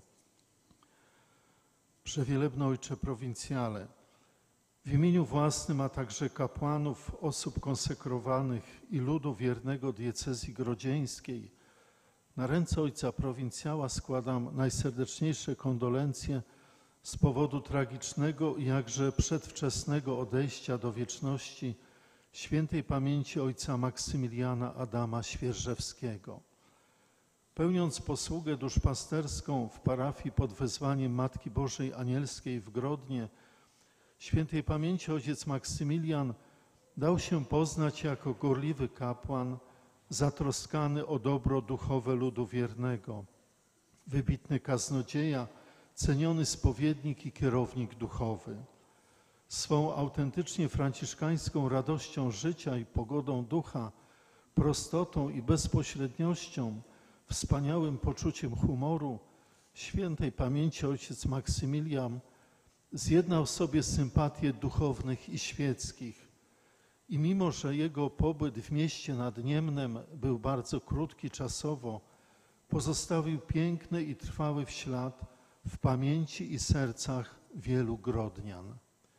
Przewielebny Ojcze Prowincjale, w imieniu własnym, a także kapłanów, osób konsekrowanych i ludu wiernego diecezji grodzieńskiej, na ręce Ojca Prowincjała składam najserdeczniejsze kondolencje z powodu tragicznego i jakże przedwczesnego odejścia do wieczności świętej pamięci ojca Maksymiliana Adama Świerżewskiego. Pełniąc posługę duszpasterską w parafii pod wezwaniem Matki Bożej Anielskiej w Grodnie, świętej pamięci ojciec Maksymilian dał się poznać jako gorliwy kapłan, zatroskany o dobro duchowe ludu wiernego, wybitny kaznodzieja, ceniony spowiednik i kierownik duchowy. Swą autentycznie franciszkańską radością życia i pogodą ducha, prostotą i bezpośredniością, wspaniałym poczuciem humoru, świętej pamięci ojciec Maksymilian zjednał sobie sympatie duchownych i świeckich. I mimo, że jego pobyt w mieście nad Niemnem był bardzo krótki czasowo, pozostawił piękny i trwały ślad w pamięci i sercach wielu grodnian.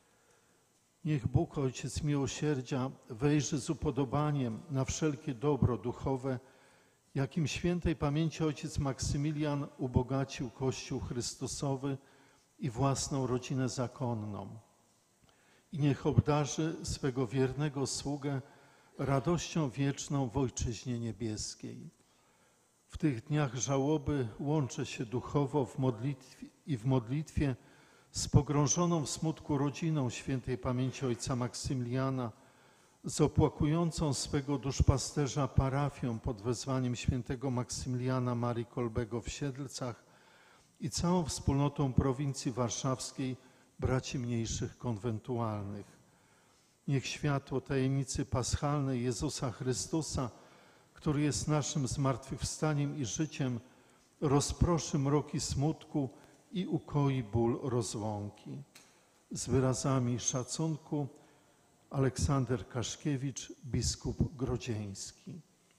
Niech Bóg, Ojciec Miłosierdzia, wejrzy z upodobaniem na wszelkie dobro duchowe, jakim świętej pamięci ojciec Maksymilian ubogacił Kościół Chrystusowy i własną rodzinę zakonną. I niech obdarzy swego wiernego sługę radością wieczną w Ojczyźnie Niebieskiej. W tych dniach żałoby łączę się duchowo w modlitwie z pogrążoną w smutku rodziną świętej pamięci ojca Maksymiliana, z opłakującą swego duszpasterza parafią pod wezwaniem świętego Maksymiliana Marii Kolbego w Siedlcach i całą wspólnotą prowincji warszawskiej braci mniejszych konwentualnych. Niech światło tajemnicy paschalnej Jezusa Chrystusa, który jest naszym zmartwychwstaniem i życiem, rozproszy mroki smutku i ukoi ból rozłąki. Z wyrazami szacunku Aleksander Kaszkiewicz, biskup grodzieński.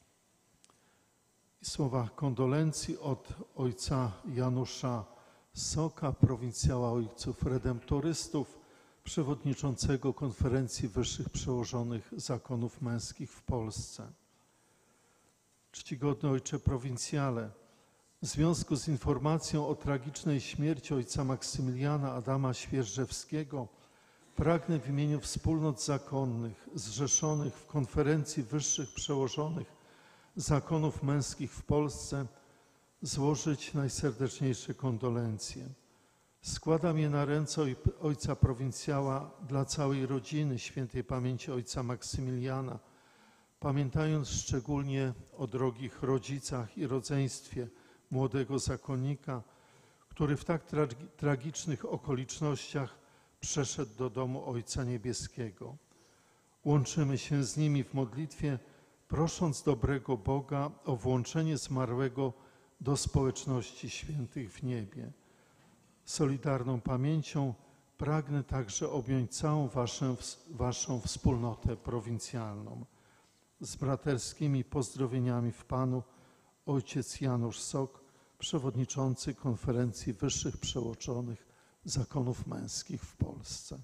I słowa kondolencji od ojca Janusza Soka, prowincjała ojców redemptorystów, przewodniczącego Konferencji Wyższych Przełożonych Zakonów Męskich w Polsce. Czcigodny Ojcze Prowincjale, w związku z informacją o tragicznej śmierci ojca Maksymiliana Adama Świerżewskiego pragnę w imieniu wspólnot zakonnych zrzeszonych w Konferencji Wyższych Przełożonych Zakonów Męskich w Polsce złożyć najserdeczniejsze kondolencje. Składam je na ręce ojca prowincjała dla całej rodziny świętej pamięci ojca Maksymiliana, pamiętając szczególnie o drogich rodzicach i rodzeństwie młodego zakonnika, który w tak tragicznych okolicznościach przeszedł do domu Ojca Niebieskiego. Łączymy się z nimi w modlitwie, prosząc dobrego Boga o włączenie zmarłego do społeczności świętych w niebie. Solidarną pamięcią pragnę także objąć całą waszą wspólnotę prowincjalną. Z braterskimi pozdrowieniami w Panu ojciec Janusz Sok, przewodniczący Konferencji Wyższych Przełożonych Zakonów Męskich w Polsce.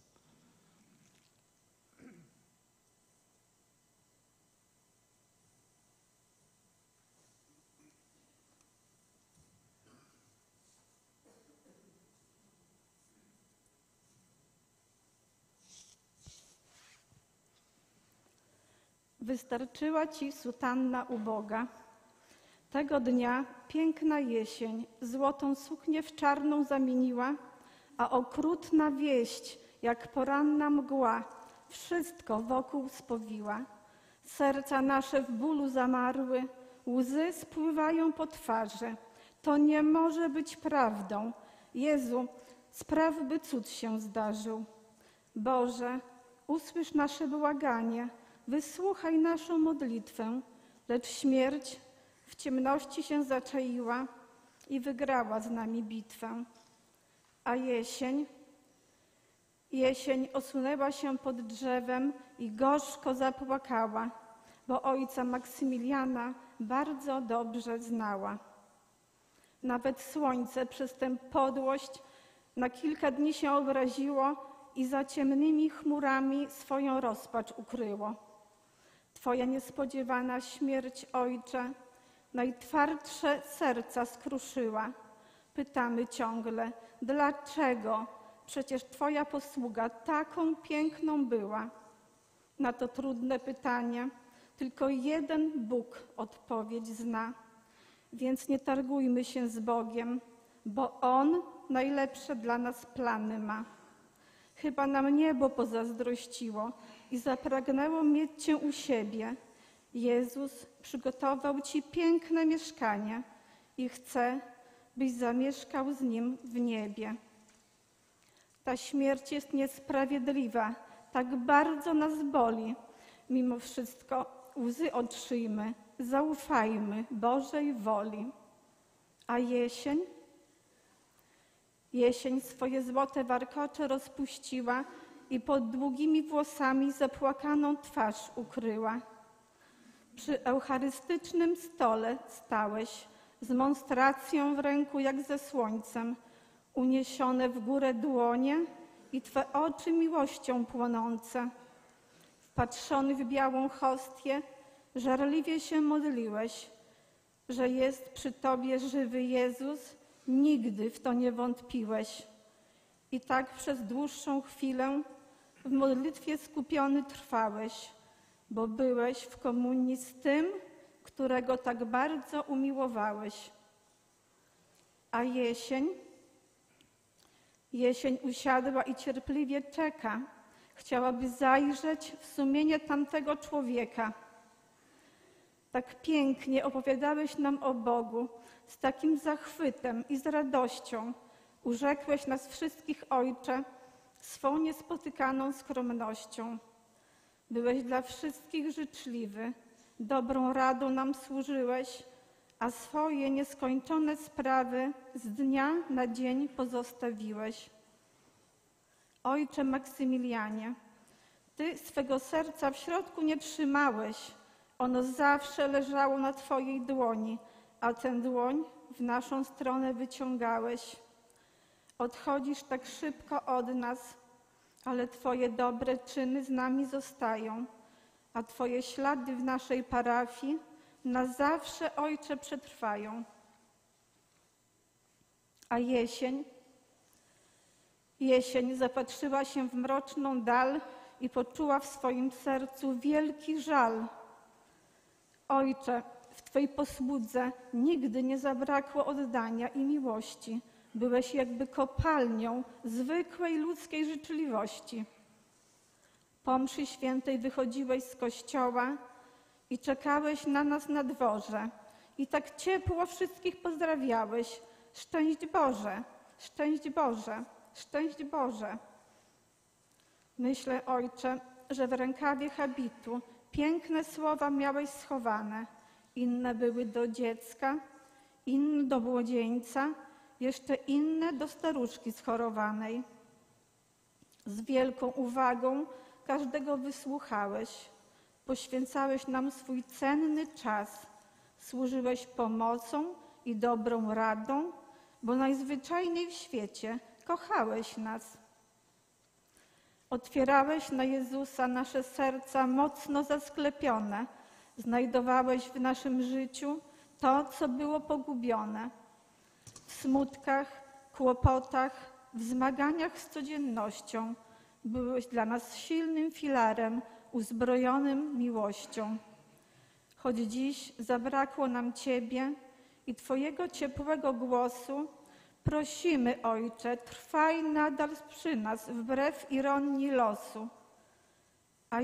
Wystarczyła ci sutanna uboga. Tego dnia piękna jesień złotą suknię w czarną zamieniła, a okrutna wieść, jak poranna mgła, wszystko wokół spowiła. Serca nasze w bólu zamarły, łzy spływają po twarzy. To nie może być prawdą. Jezu, spraw, by cud się zdarzył. Boże, usłysz nasze błaganie, wysłuchaj naszą modlitwę, lecz śmierć w ciemności się zaczaiła i wygrała z nami bitwę. A jesień osunęła się pod drzewem i gorzko zapłakała, bo ojca Maksymiliana bardzo dobrze znała. Nawet słońce przez tę podłość na kilka dni się obraziło i za ciemnymi chmurami swoją rozpacz ukryło. Twoja niespodziewana śmierć, Ojcze, najtwardsze serca skruszyła. Pytamy ciągle, dlaczego? Przecież Twoja posługa taką piękną była. Na to trudne pytanie tylko jeden Bóg odpowiedź zna. Więc nie targujmy się z Bogiem, bo On najlepsze dla nas plany ma. Chyba nam niebo pozazdrościło i zapragnęło mieć Cię u siebie. Jezus przygotował Ci piękne mieszkanie i chce, byś zamieszkał z Nim w niebie. Ta śmierć jest niesprawiedliwa, tak bardzo nas boli. Mimo wszystko łzy otrzyjmy, zaufajmy Bożej woli. A jesień swoje złote warkocze rozpuściła i pod długimi włosami zapłakaną twarz ukryła. Przy eucharystycznym stole stałeś, z monstracją w ręku jak ze słońcem, uniesione w górę dłonie i Twe oczy miłością płonące. Wpatrzony w białą hostię, żarliwie się modliłeś, że jest przy Tobie żywy Jezus, nigdy w to nie wątpiłeś. I tak przez dłuższą chwilę w modlitwie skupiony trwałeś, bo byłeś w komunii z tym, którego tak bardzo umiłowałeś. A jesień usiadła i cierpliwie czeka, chciałaby zajrzeć w sumienie tamtego człowieka. Tak pięknie opowiadałeś nam o Bogu, z takim zachwytem i z radością. Urzekłeś nas wszystkich, Ojcze, swą niespotykaną skromnością. Byłeś dla wszystkich życzliwy, dobrą radą nam służyłeś, a swoje nieskończone sprawy z dnia na dzień pozostawiłeś. Ojcze Maksymilianie, Ty swego serca w środku nie trzymałeś, ono zawsze leżało na Twojej dłoni, a tę dłoń w naszą stronę wyciągałeś. Odchodzisz tak szybko od nas, ale Twoje dobre czyny z nami zostają, a Twoje ślady w naszej parafii na zawsze, Ojcze, przetrwają. A jesień zapatrzyła się w mroczną dal i poczuła w swoim sercu wielki żal. Ojcze, w Twojej posłudze nigdy nie zabrakło oddania i miłości. Byłeś jakby kopalnią zwykłej ludzkiej życzliwości. Po mszy świętej wychodziłeś z kościoła i czekałeś na nas na dworze. I tak ciepło wszystkich pozdrawiałeś. Szczęść Boże, szczęść Boże, szczęść Boże. Myślę, Ojcze, że w rękawie habitu piękne słowa miałeś schowane. Inne były do dziecka, inne do młodzieńca, jeszcze inne do staruszki schorowanej. Z wielką uwagą każdego wysłuchałeś. Poświęcałeś nam swój cenny czas. Służyłeś pomocą i dobrą radą, bo najzwyczajniej w świecie kochałeś nas. Otwierałeś na Jezusa nasze serca mocno zasklepione. Znajdowałeś w naszym życiu to, co było pogubione. W smutkach, kłopotach, w zmaganiach z codziennością byłeś dla nas silnym filarem, uzbrojonym miłością. Choć dziś zabrakło nam Ciebie i Twojego ciepłego głosu, prosimy, Ojcze, trwaj nadal przy nas, wbrew ironii losu. A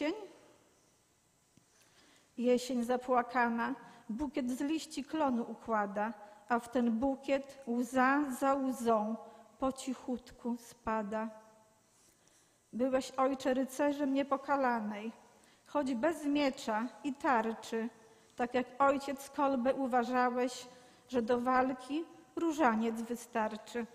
jesień zapłakana, bukiet z liści klonu układa, a w ten bukiet łza za łzą po cichutku spada. Byłeś, Ojcze, rycerzem niepokalanej, choć bez miecza i tarczy, tak jak ojciec Kolbe uważałeś, że do walki różaniec wystarczy.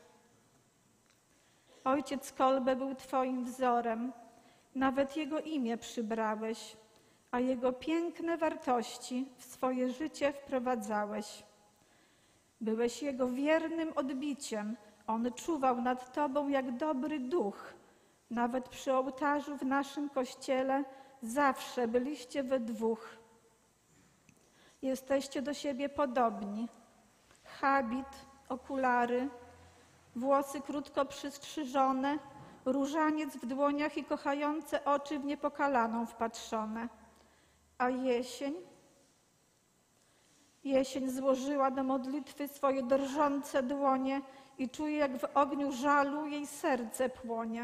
Ojciec Kolbe był Twoim wzorem, nawet jego imię przybrałeś, a jego piękne wartości w swoje życie wprowadzałeś. Byłeś jego wiernym odbiciem, on czuwał nad Tobą jak dobry duch. Nawet przy ołtarzu w naszym kościele zawsze byliście we dwóch. Jesteście do siebie podobni. Habit, okulary, włosy krótko przystrzyżone, różaniec w dłoniach i kochające oczy w niepokalaną wpatrzone. A jesień złożyła do modlitwy swoje drżące dłonie i czuje, jak w ogniu żalu jej serce płonie.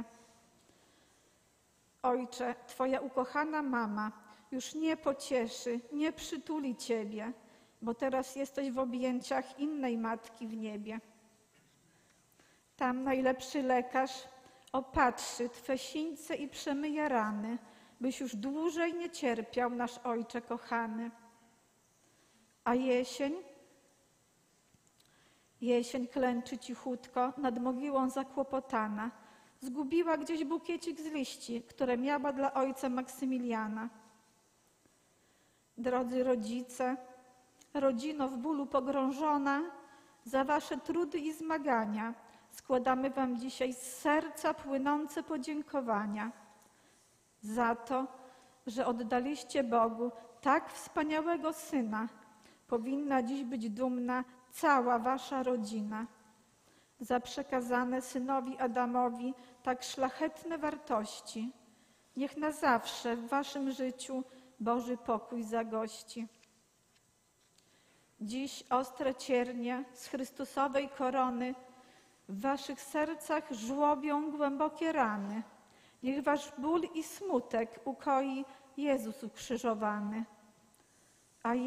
Ojcze, Twoja ukochana mama już nie pocieszy, nie przytuli Ciebie, bo teraz jesteś w objęciach innej matki w niebie. Tam najlepszy lekarz opatrzy Twe sińce i przemyje rany, byś już dłużej nie cierpiał, nasz Ojcze kochany. A jesień klęczy cichutko nad mogiłą zakłopotana. Zgubiła gdzieś bukiecik z liści, które miała dla ojca Maksymiliana. Drodzy rodzice, rodzino w bólu pogrążona, za Wasze trudy i zmagania składamy Wam dzisiaj z serca płynące podziękowania. Za to, że oddaliście Bogu tak wspaniałego Syna, powinna dziś być dumna cała Wasza rodzina. Za przekazane Synowi Adamowi tak szlachetne wartości. Niech na zawsze w Waszym życiu Boży pokój zagości. Dziś ostre ciernie z Chrystusowej korony w Waszych sercach żłobią głębokie rany. Niech Wasz ból i smutek ukoi Jezus ukrzyżowany. A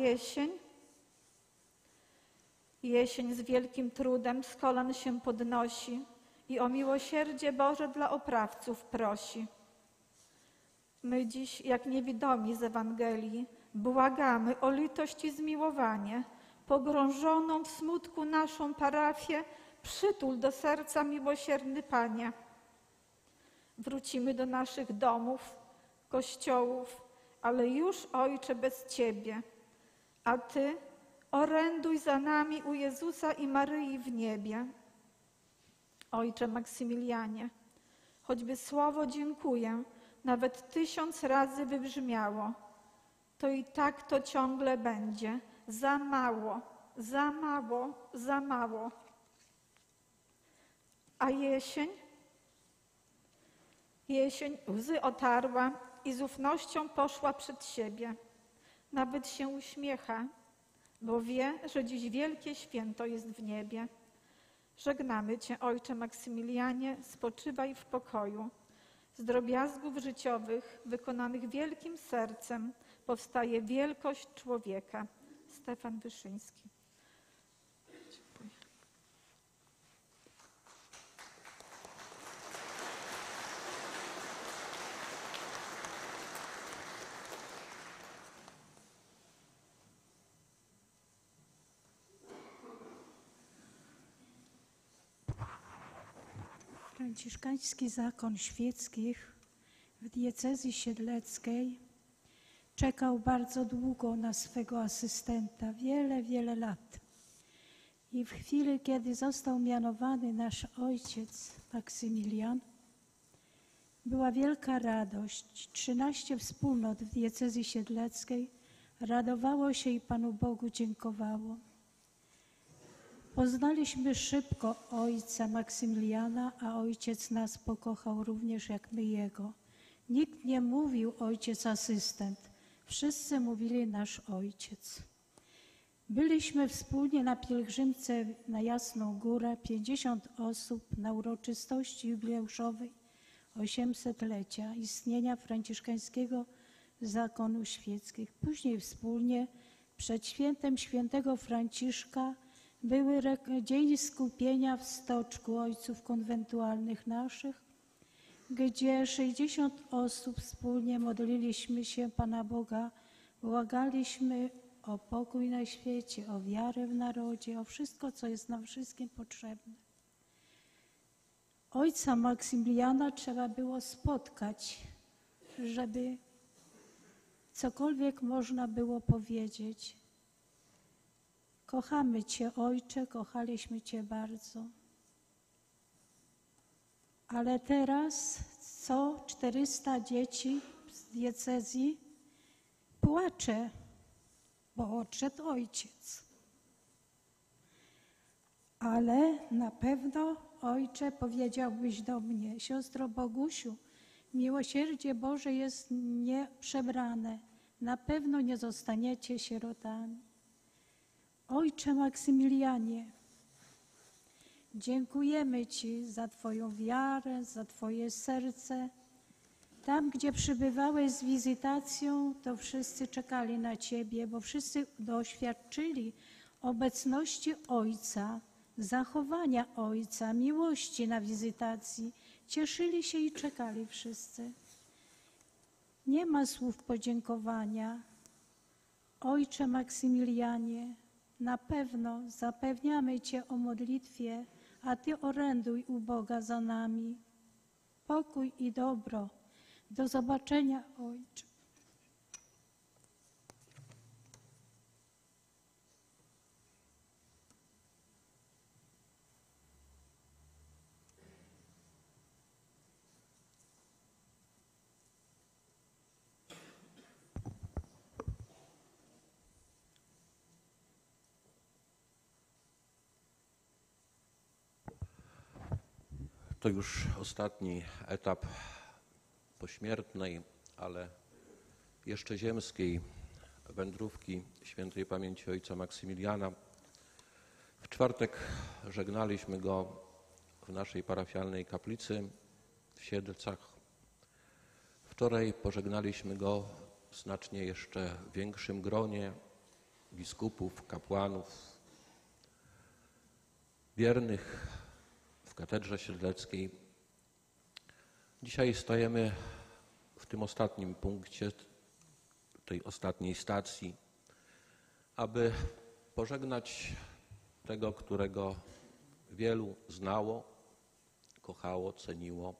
jesień z wielkim trudem z kolan się podnosi i o miłosierdzie Boże dla oprawców prosi. My dziś, jak niewidomi z Ewangelii, błagamy o litość i zmiłowanie, pogrążoną w smutku naszą parafię, przytul do serca miłosierny Panie. Wrócimy do naszych domów, kościołów, ale już, Ojcze, bez Ciebie, a Ty oręduj za nami u Jezusa i Maryi w niebie. Ojcze Maksymilianie, choćby słowo dziękuję nawet 1000 razy wybrzmiało, to i tak to ciągle będzie. Za mało, za mało, za mało. A jesień? Jesień łzy otarła i z ufnością poszła przed siebie. Nawet się uśmiecha, bo wie, że dziś wielkie święto jest w niebie. Żegnamy Cię, Ojcze Maksymilianie, spoczywaj w pokoju. Z drobiazgów życiowych, wykonanych wielkim sercem, powstaje wielkość człowieka. Stefan Wyszyński. Dziękuję. Franciszkański Zakon Świeckich w diecezji siedleckiej czekał bardzo długo na swego asystenta, wiele lat. I w chwili, kiedy został mianowany nasz ojciec Maksymilian, była wielka radość. 13 wspólnot w diecezji siedleckiej radowało się i Panu Bogu dziękowało. Poznaliśmy szybko ojca Maksymiliana, a ojciec nas pokochał również jak my jego. Nikt nie mówił ojciec asystent, wszyscy mówili nasz ojciec. Byliśmy wspólnie na pielgrzymce na Jasną Górę, 50 osób na uroczystości jubileuszowej 800-lecia istnienia franciszkańskiego zakonu świeckich. Później wspólnie przed świętem świętego Franciszka były dzień skupienia w Stoczku ojców konwentualnych naszych, gdzie 60 osób wspólnie modliliśmy się Pana Boga, błagaliśmy o pokój na świecie, o wiarę w narodzie, o wszystko, co jest nam wszystkim potrzebne. Ojca Maksymiliana trzeba było spotkać, żeby cokolwiek można było powiedzieć. Kochamy Cię, Ojcze, kochaliśmy Cię bardzo. Ale teraz co 400 dzieci z diecezji płacze, bo odszedł ojciec. Ale na pewno, Ojcze, powiedziałbyś do mnie: siostro Bogusiu, miłosierdzie Boże jest nieprzebrane. Na pewno nie zostaniecie sierotami. Ojcze Maksymilianie, dziękujemy Ci za Twoją wiarę, za Twoje serce. Tam, gdzie przybywałeś z wizytacją, to wszyscy czekali na Ciebie, bo wszyscy doświadczyli obecności Ojca, zachowania Ojca, miłości na wizytacji. Cieszyli się i czekali wszyscy. Nie ma słów podziękowania. Ojcze Maksymilianie, na pewno zapewniamy Cię o modlitwie, a Ty oręduj u Boga za nami. Pokój i dobro. Do zobaczenia, Ojcze. To już ostatni etap pośmiertnej, ale jeszcze ziemskiej wędrówki świętej pamięci ojca Maksymiliana. W czwartek żegnaliśmy go w naszej parafialnej kaplicy w Siedlcach. Wczoraj pożegnaliśmy go w znacznie jeszcze większym gronie biskupów, kapłanów, wiernych w katedrze siedleckiej. Dzisiaj stajemy w tym ostatnim punkcie, tej ostatniej stacji, aby pożegnać tego, którego wielu znało, kochało, ceniło.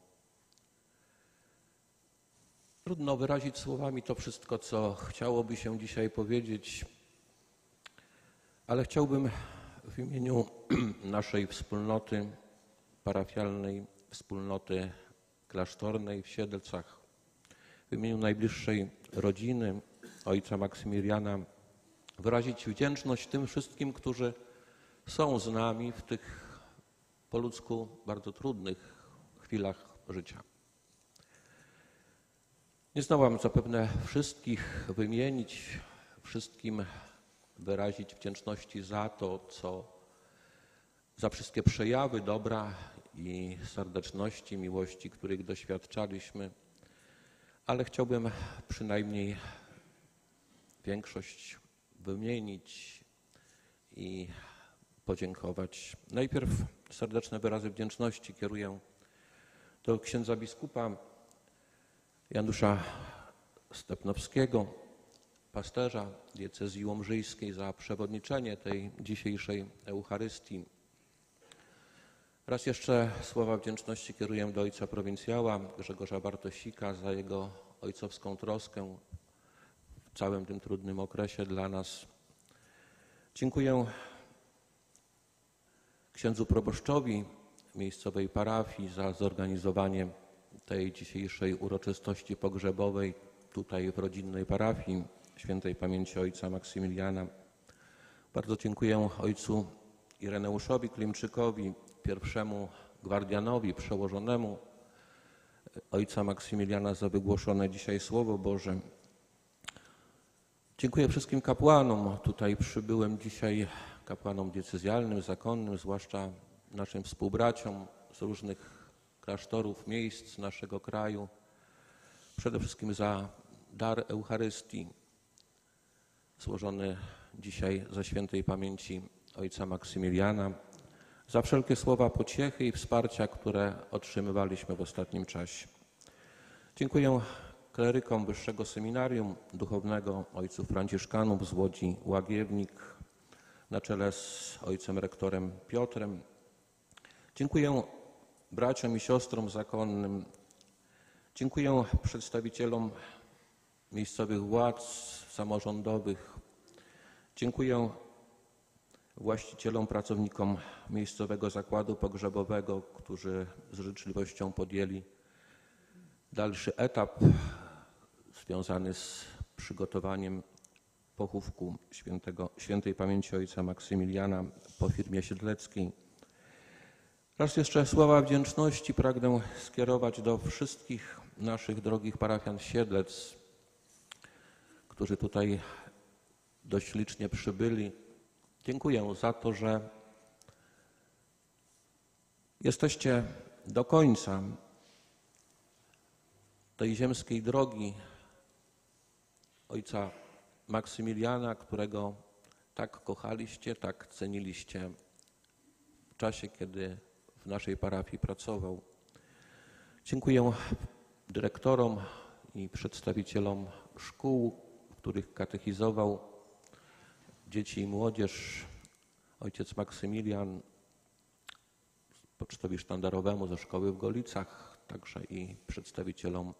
Trudno wyrazić słowami to wszystko, co chciałoby się dzisiaj powiedzieć, ale chciałbym w imieniu naszej wspólnoty parafialnej, wspólnoty klasztornej w Siedlcach. W imieniu najbliższej rodziny ojca Maksymiliana wyrazić wdzięczność tym wszystkim, którzy są z nami w tych po ludzku bardzo trudnych chwilach życia. Nie zdołam zapewne wszystkich wymienić, wszystkim wyrazić wdzięczności za to, za wszystkie przejawy dobra i serdeczności, miłości, których doświadczaliśmy, ale chciałbym przynajmniej większość wymienić i podziękować. Najpierw serdeczne wyrazy wdzięczności kieruję do księdza biskupa Janusza Stepnowskiego, pasterza diecezji łomżyjskiej, za przewodniczenie tej dzisiejszej Eucharystii. Raz jeszcze słowa wdzięczności kieruję do ojca prowincjała Grzegorza Bartosika za jego ojcowską troskę w całym tym trudnym okresie dla nas. Dziękuję księdzu proboszczowi miejscowej parafii za zorganizowanie tej dzisiejszej uroczystości pogrzebowej tutaj w rodzinnej parafii świętej pamięci ojca Maksymiliana. Bardzo dziękuję ojcu Ireneuszowi Klimczykowi, pierwszemu gwardianowi przełożonemu ojca Maksymiliana, za wygłoszone dzisiaj Słowo Boże. Dziękuję wszystkim kapłanom tutaj przybyłym dzisiaj, kapłanom diecezjalnym, zakonnym, zwłaszcza naszym współbraciom z różnych klasztorów, miejsc naszego kraju. Przede wszystkim za dar Eucharystii złożony dzisiaj za świętej pamięci ojca Maksymiliana, za wszelkie słowa pociechy i wsparcia, które otrzymywaliśmy w ostatnim czasie. Dziękuję klerykom Wyższego Seminarium Duchownego ojców franciszkanów z Łodzi Łagiewnik na czele z ojcem rektorem Piotrem. Dziękuję braciom i siostrom zakonnym. Dziękuję przedstawicielom miejscowych władz samorządowych. Dziękuję właścicielom, pracownikom miejscowego zakładu pogrzebowego, którzy z życzliwością podjęli dalszy etap związany z przygotowaniem pochówku świętej pamięci ojca Maksymiliana po firmie siedleckiej. Raz jeszcze słowa wdzięczności pragnę skierować do wszystkich naszych drogich parafian Siedlec, którzy tutaj dość licznie przybyli. Dziękuję za to, że jesteście do końca tej ziemskiej drogi ojca Maksymiliana, którego tak kochaliście, tak ceniliście w czasie, kiedy w naszej parafii pracował. Dziękuję dyrektorom i przedstawicielom szkół, w których katechizował dzieci i młodzież ojciec Maksymilian, pocztowi sztandarowemu ze szkoły w Golicach, także i przedstawicielom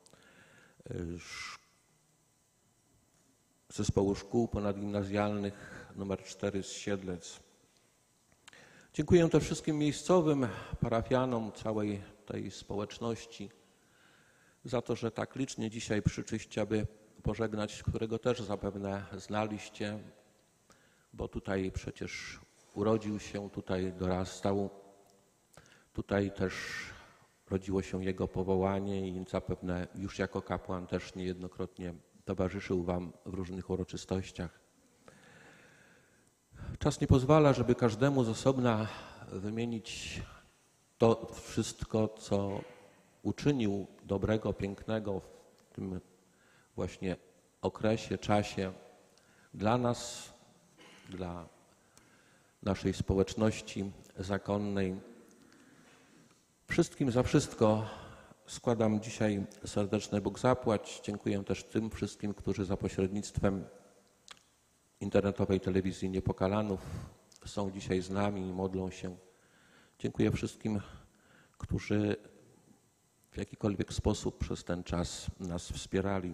zespołu szkół ponadgimnazjalnych nr 4 z Siedlec. Dziękuję też wszystkim miejscowym parafianom, całej tej społeczności za to, że tak licznie dzisiaj przyszliście, aby pożegnać, którego też zapewne znaliście, bo tutaj przecież urodził się, tutaj dorastał, tutaj też rodziło się jego powołanie i zapewne już jako kapłan też niejednokrotnie towarzyszył wam w różnych uroczystościach. Czas nie pozwala, żeby każdemu z osobna wymienić to wszystko, co uczynił dobrego, pięknego w tym właśnie okresie, czasie dla nas, dla naszej społeczności zakonnej. Wszystkim za wszystko składam dzisiaj serdeczny Bóg zapłać. Dziękuję też tym wszystkim, którzy za pośrednictwem internetowej telewizji Niepokalanów są dzisiaj z nami i modlą się. Dziękuję wszystkim, którzy w jakikolwiek sposób przez ten czas nas wspierali.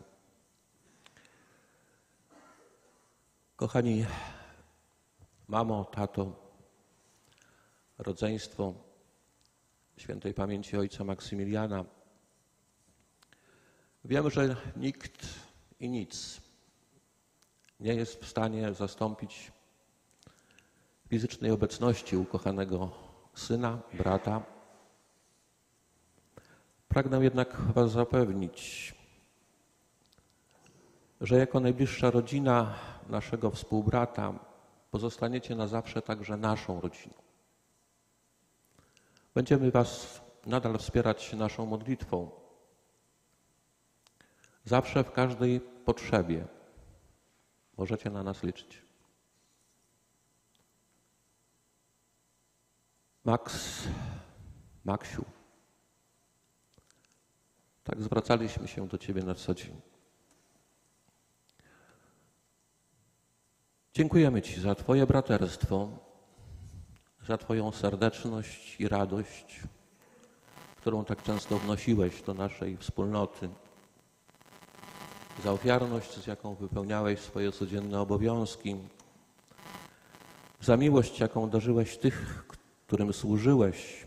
Kochani mamo, tato, rodzeństwo świętej pamięci ojca Maksymiliana, Wiem, że nikt i nic nie jest w stanie zastąpić fizycznej obecności ukochanego syna, brata. Pragnę jednak Was zapewnić, że jako najbliższa rodzina naszego współbrata pozostaniecie na zawsze także naszą rodziną. Będziemy Was nadal wspierać naszą modlitwą. Zawsze w każdej potrzebie możecie na nas liczyć. Maksiu, tak zwracaliśmy się do Ciebie na co dzień. Dziękujemy Ci za Twoje braterstwo, za Twoją serdeczność i radość, którą tak często wnosiłeś do naszej wspólnoty, za ofiarność, z jaką wypełniałeś swoje codzienne obowiązki, za miłość, jaką darzyłeś tych, którym służyłeś.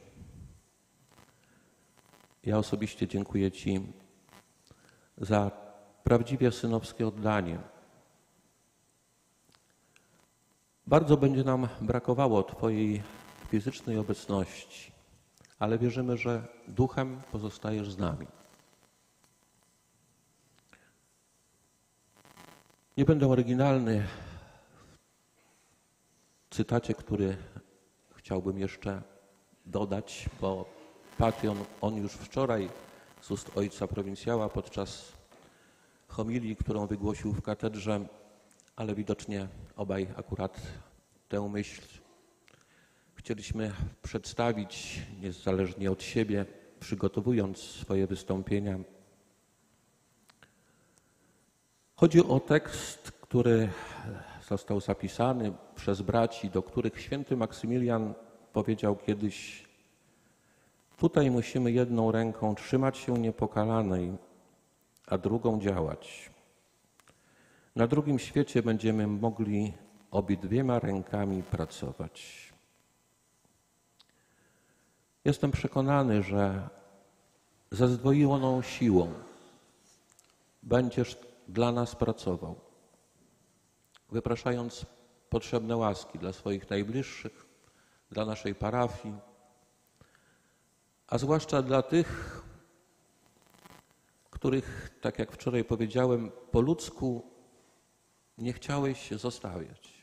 Ja osobiście dziękuję Ci za prawdziwie synowskie oddanie. Bardzo będzie nam brakowało Twojej fizycznej obecności, ale wierzymy, że duchem pozostajesz z nami. Nie będę oryginalny w cytacie, który chciałbym jeszcze dodać, bo padł on już wczoraj z ust ojca prowincjała podczas homilii, którą wygłosił w katedrze, ale widocznie obaj akurat tę myśl chcieliśmy przedstawić niezależnie od siebie, przygotowując swoje wystąpienia. Chodzi o tekst, który został zapisany przez braci, do których święty Maksymilian powiedział kiedyś: tutaj musimy jedną ręką trzymać się niepokalanej, a drugą działać. Na drugim świecie będziemy mogli obydwiema rękami pracować. Jestem przekonany, że ze zdwojoną siłą będziesz dla nas pracował, wypraszając potrzebne łaski dla swoich najbliższych, dla naszej parafii, a zwłaszcza dla tych, których, tak jak wczoraj powiedziałem, po ludzku nie chciałeś zostawiać.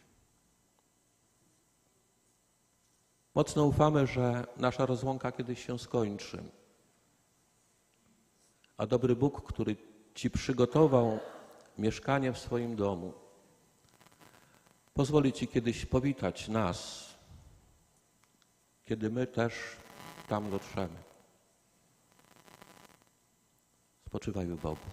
Mocno ufamy, że nasza rozłąka kiedyś się skończy, a dobry Bóg, który Ci przygotował mieszkanie w swoim domu, pozwoli Ci kiedyś powitać nas, kiedy my też tam dotrzemy. Spoczywaj w Bogu.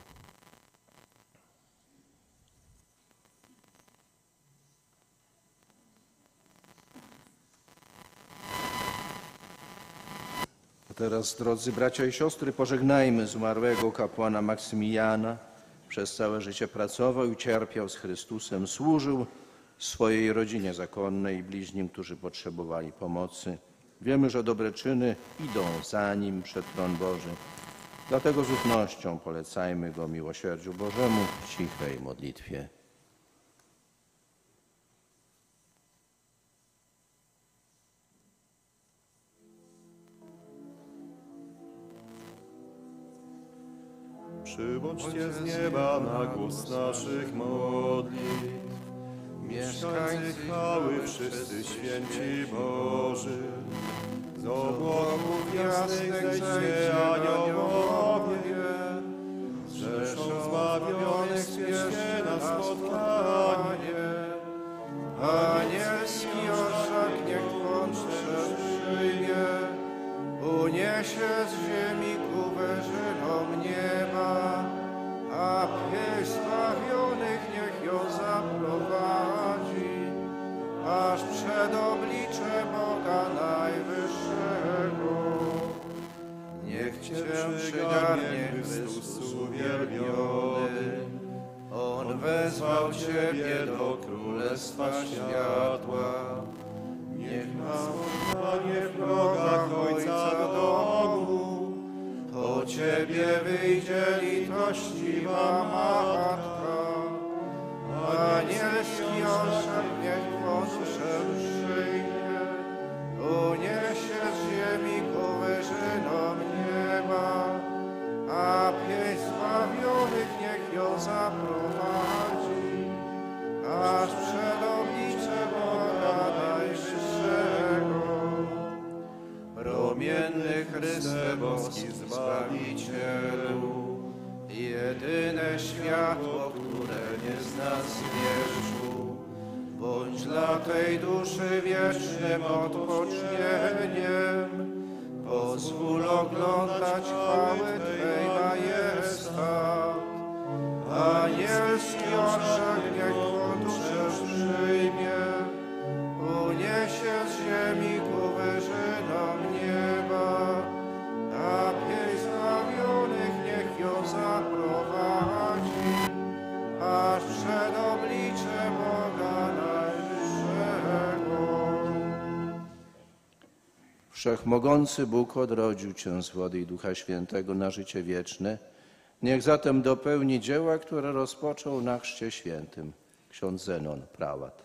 A teraz, drodzy bracia i siostry, pożegnajmy zmarłego kapłana Maksymiliana. Przez całe życie pracował i cierpiał z Chrystusem, służył swojej rodzinie zakonnej i bliźnim, którzy potrzebowali pomocy. Wiemy, że dobre czyny idą za nim przed tron Boży. Dlatego z ufnością polecajmy go miłosierdziu Bożemu w cichej modlitwie. Przybądźcie z nieba na głos naszych modlitw. Mieszkańcy chwały, wszyscy święci Boży. Z obłoków jasnych zejdźcie aniołowie. Zrzeszą zbawionych, spieszcie na spotkanie. Anielski orszak niech włącze przyjmie. Uniesie z ziemi ku wyżynom nieba, a pieśń zbawionych niech ją zaprowadzi, aż przed oblicze Boga Najwyższego. Niech Cię przygarnie Chrystus uwielbiony, On wezwał Ciebie do Królestwa Światła. Niech na spotkanie w progach Ojca domu po Ciebie wyjdzie litość miłościwa Matka, anielski orzeł niech Twą duszę przyjmie, uniesie z ziemi ku wyżynom nieba, a pieśń zbawionych niech ją zaprowadzi, aż przed oblicze Boga Najwyższego. Promienny Chryste boski Zbawicielu, jedyne światło, które nie zna zmierzchu, bądź dla tej duszy wiecznym odpocznieniem. Pozwól oglądać chwały Twej majestat. Anielski orzeł niech Twą duszę przyjmie, uniesie z ziemi ku wyżynom nieba, a pieśń zbawionych niech ją zaprowadzi, aż przed oblicze Boga Najwyższego. Wszechmogący Bóg odrodził Cię z wody i Ducha Świętego na życie wieczne. Niech zatem dopełni dzieła, które rozpoczął na Chrzcie Świętym ksiądz Zenon, prałat.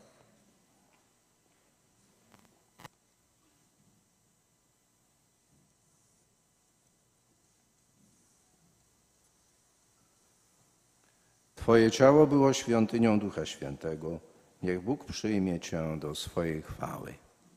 Twoje ciało było świątynią Ducha Świętego. Niech Bóg przyjmie Cię do swojej chwały.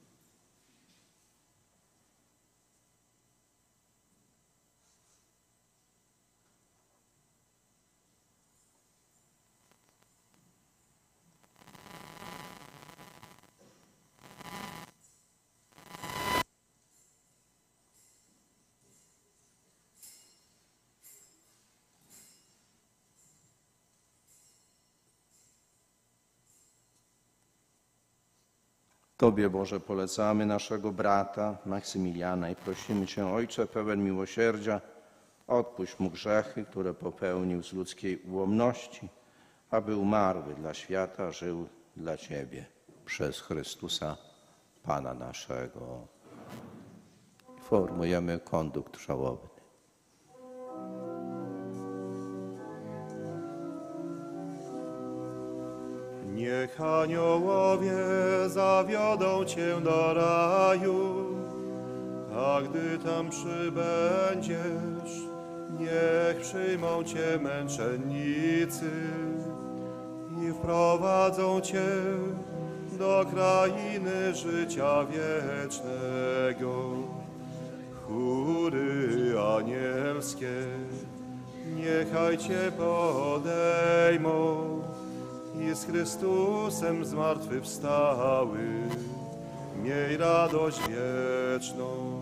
Tobie, Boże, polecamy naszego brata Maksymiliana i prosimy Cię, Ojcze pełen miłosierdzia, odpuść mu grzechy, które popełnił z ludzkiej ułomności, aby umarły dla świata, żył dla Ciebie przez Chrystusa, Pana naszego. Formujemy kondukt żałobny. Niech aniołowie zawiodą Cię do raju, a gdy tam przybędziesz, niech przyjmą Cię męczennicy i wprowadzą Cię do krainy życia wiecznego. Chóry anielskie niechaj Cię podejmą i z Chrystusem zmartwychwstały miej radość wieczną.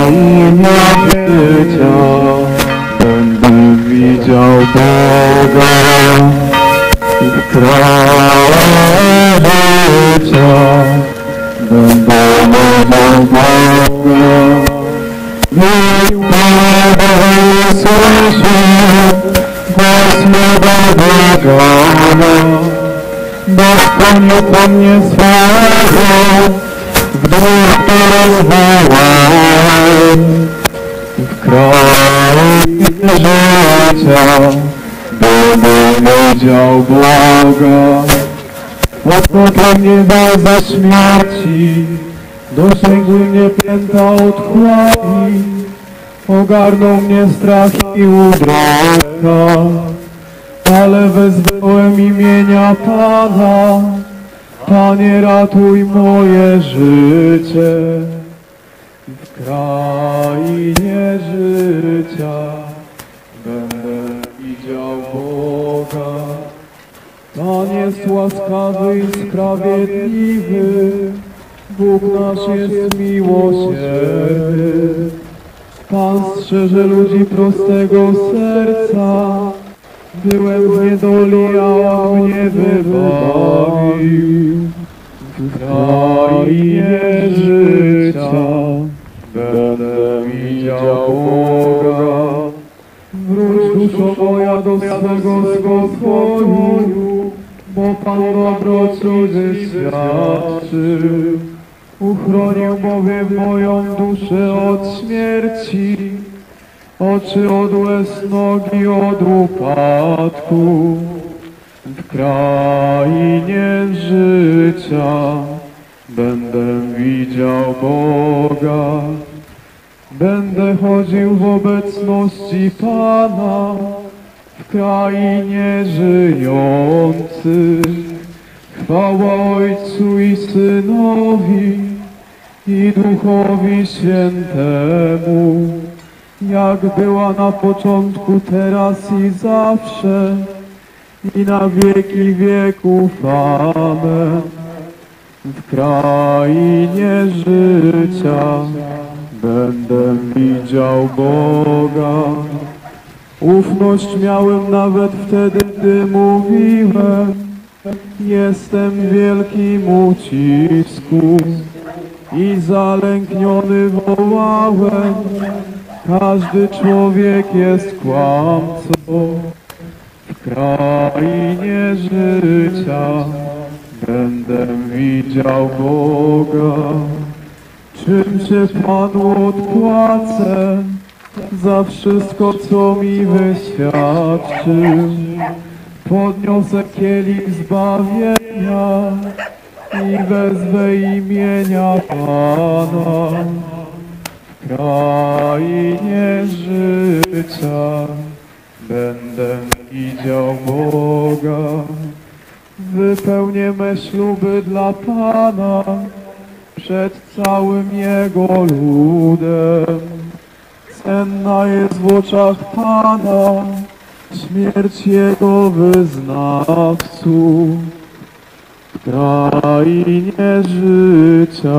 krainie życia będę widział Boga. W krainie życia będę widział Boga. Miłego słyszę głos mego błagania, bo spełnił po mnie swego w dniu, który zwołałem. W krainie życia będę widział Boga. Odkąd mnie dał za śmierci, dosięgły mnie pięta otchłani, ogarnął mnie strach i udręka, ale wezwałem imienia Pana. Panie, ratuj moje życie. W krainie życia będę widział Boga. Pan jest łaskawy i sprawiedliwy, Bóg nasz jest miłosierny. Pan strzeże ludzi prostego serca. Byłem w niedoli, a On mnie wybawił. W krainie życia będę widział Boga. Wróć duszo moja do swego spokoju, bo Pan dobroci wyświadczył. Uchronił bowiem moją duszę od śmierci, oczy od łez, nogi od upadku. W krainie życia będę widział Boga. Będę chodził w obecności Pana w krainie żyjących. Chwała Ojcu i Synowi i Duchowi Świętemu, jak była na początku, teraz i zawsze, i na wieki wieków. Amen. W krainie życia będę widział Boga. Ufność miałem nawet wtedy, gdy mówiłem, jestem w wielkim ucisku, i zalękniony wołałem, każdy człowiek jest kłamcą. W krainie życia będę widział Boga. Czym się Panu odpłacę za wszystko, co mi wyświadczył? Podniosę kielich zbawienia i wezwę imienia Pana. W krainie życia będę widział Boga. Wypełnię me śluby dla Pana przed całym Jego ludem. Cenna jest w oczach Pana śmierć Jego wyznawców. W krainie życia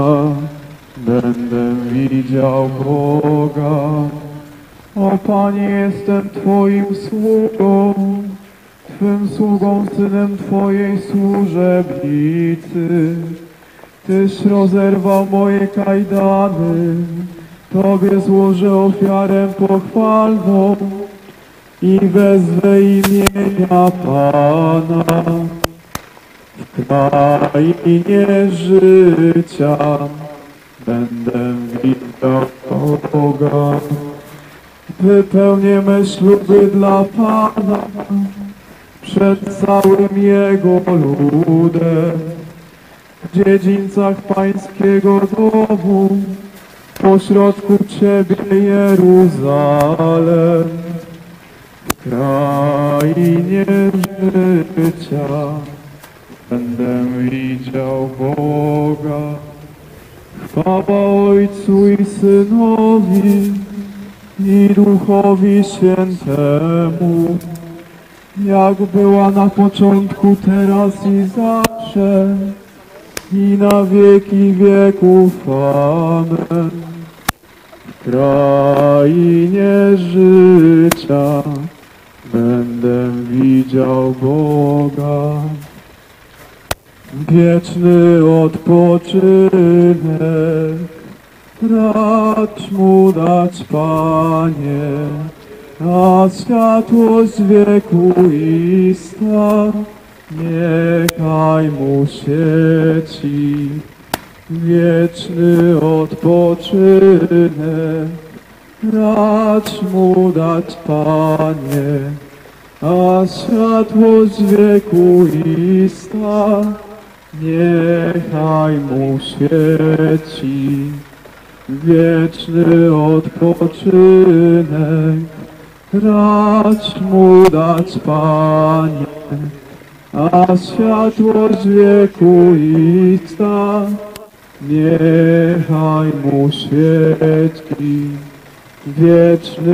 będę widział Boga. O Panie, jestem Twoim sługą, Twym sługą, synem Twojej służebnicy. Tyś rozerwał moje kajdany, Tobie złożę ofiarę pochwalną i wezwę imienia Pana. W krainie życia będę widział Boga. Wypełnię me śluby dla Pana przed całym Jego ludem. W dziedzińcach Pańskiego domu, pośrodku Ciebie Jeruzalem. W krainie życia będę widział Boga. Chwała Ojcu i Synowi i Duchowi Świętemu, jak była na początku, teraz i zawsze, i na wieki wieków. Amen. W krainie życia będę widział Boga. Wieczny odpoczynek racz mu dać, Panie, a światłość wiekuista niechaj mu świeci. Wieczny odpoczynek racz mu dać, Panie, a światłość wiekuista niechaj mu świeci. Wieczny odpoczynek racz mu dać, Panie, a światłość wiekuista niechaj mu świeci. Wieczny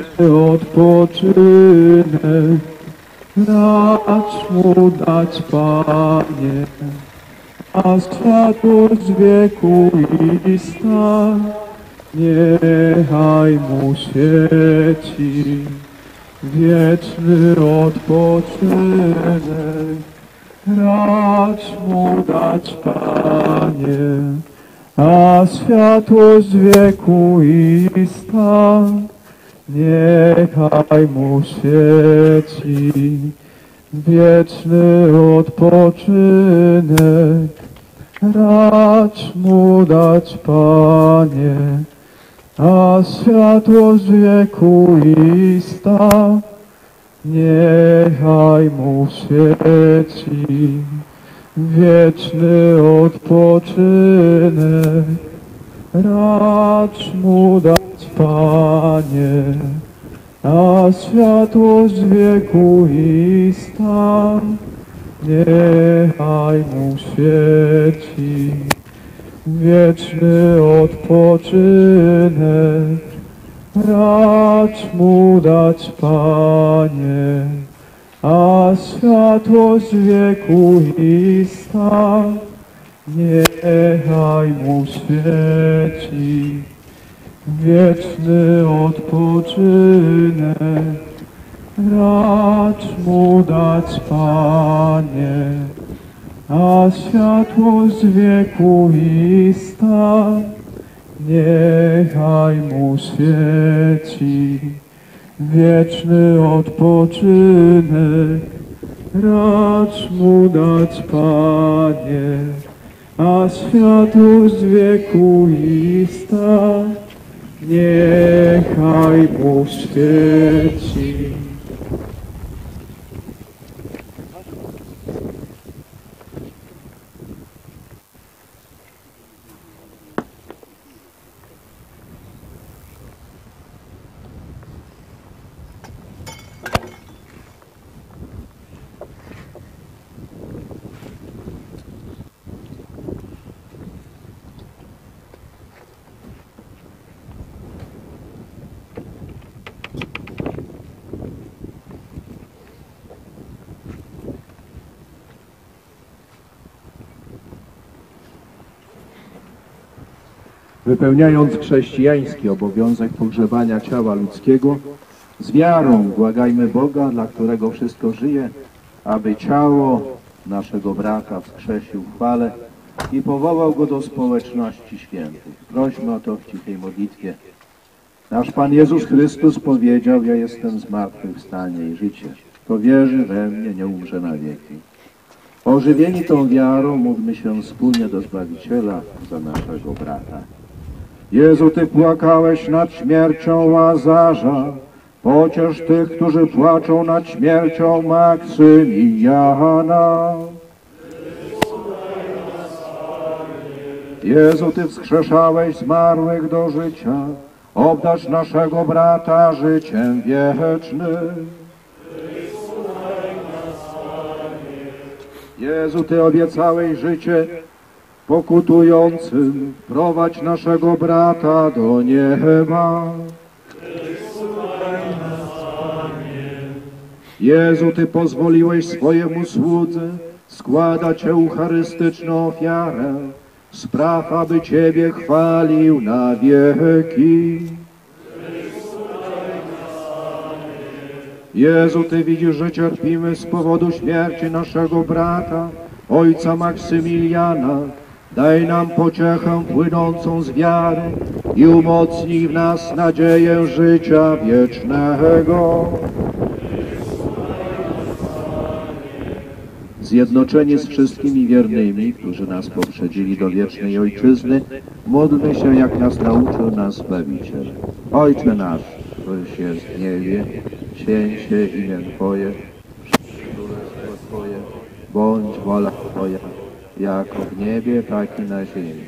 odpoczynek racz mu dać, Panie, a światłość wiekuista niechaj mu świeci. Wieczny odpoczynek racz mu dać, Panie, a światłość wiekuista niechaj mu świeci. Wieczny odpoczynek racz mu dać, Panie, a światłość wiekuista niechaj mu świeci. Wieczny odpoczynek racz mu dać, Panie, a światłość wiekuista niechaj mu świeci. Wieczny odpoczynek racz mu dać, Panie, a światłość wiekuista niechaj mu świeci. Wieczny odpoczynek racz mu dać, Panie, a światłość wiekuista niechaj mu świeci. Wieczny odpoczynek racz mu dać, Panie, a światłość wiekuista niechaj mu świeci. Wypełniając chrześcijański obowiązek pogrzebania ciała ludzkiego, z wiarą błagajmy Boga, dla którego wszystko żyje, aby ciało naszego brata wskrzesił w chwale i powołał go do społeczności świętych. Prośmy o to w cichej modlitwie. Nasz Pan Jezus Chrystus powiedział: ja jestem zmartwychwstanie i życie. Kto wierzy we mnie, nie umrze na wieki. Ożywieni tą wiarą, módlmy się wspólnie do Zbawiciela za naszego brata. Jezu, Ty płakałeś nad śmiercią Łazarza, pociesz tych, którzy płaczą nad śmiercią Maksymiliana. Jezu, Ty wskrzeszałeś zmarłych do życia, obdarz naszego brata życiem wiecznym. Jezu, Ty obiecałeś życie pokutującym, prowadź naszego brata do nieba. Jezu, Ty pozwoliłeś swojemu słudze składać eucharystyczną ofiarę. Spraw, aby Ciebie chwalił na wieki. Jezu, Ty widzisz, że cierpimy z powodu śmierci naszego brata, ojca Maksymiliana. Daj nam pociechę płynącą z wiary i umocnij w nas nadzieję życia wiecznego. Zjednoczeni z wszystkimi wiernymi, którzy nas poprzedzili do wiecznej Ojczyzny, módlmy się, jak nas nauczył nas Zbawiciel. Ojcze nasz, któryś jest w niebie, święć się imię Twoje, królestwo Twoje, bądź wola Twoja, jako w niebie, tak i na ziemi.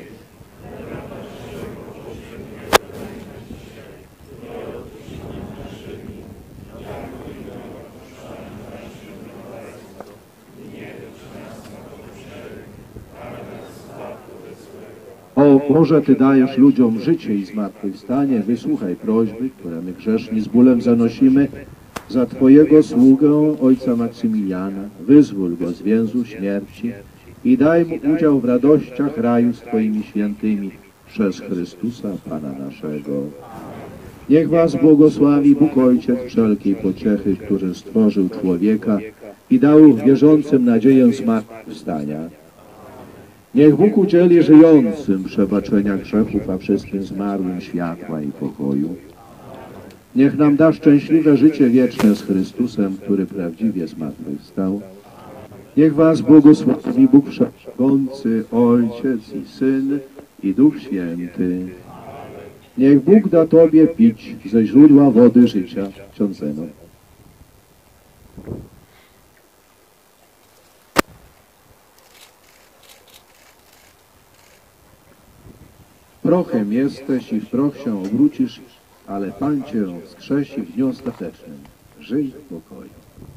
O Boże, Ty dajesz ludziom życie i zmartwychwstanie, wysłuchaj prośby, które my grzeszni z bólem zanosimy za Twojego sługę, ojca Maksymiliana. Wyzwól go z więzu śmierci i daj mu udział w radościach raju z Twoimi świętymi przez Chrystusa Pana naszego. Niech Was błogosławi Bóg Ojciec wszelkiej pociechy, który stworzył człowieka i dał wierzącym nadzieję zmartwychwstania. Niech Bóg udzieli żyjącym przebaczenia grzechów, a wszystkim zmarłym światła i pokoju. Niech nam da szczęśliwe życie wieczne z Chrystusem, który prawdziwie zmartwychwstał. Niech Was błogosławi Bóg Wszechmogący, Ojciec i Syn i Duch Święty. Niech Bóg da Tobie pić ze źródła wody życia. Ksiądz Zenon. Prochem jesteś i w proch się obrócisz, ale Pan Cię wskrzesi w dniu ostatecznym. Żyj w pokoju.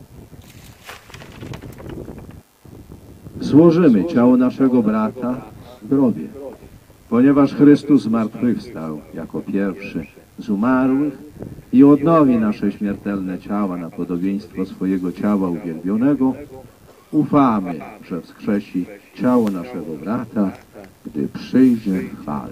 Złożymy ciało naszego brata w grobie, ponieważ Chrystus zmartwychwstał jako pierwszy z umarłych i odnowi nasze śmiertelne ciała na podobieństwo swojego ciała uwielbionego. Ufamy, że wskrzesi ciało naszego brata, gdy przyjdzie w chwale.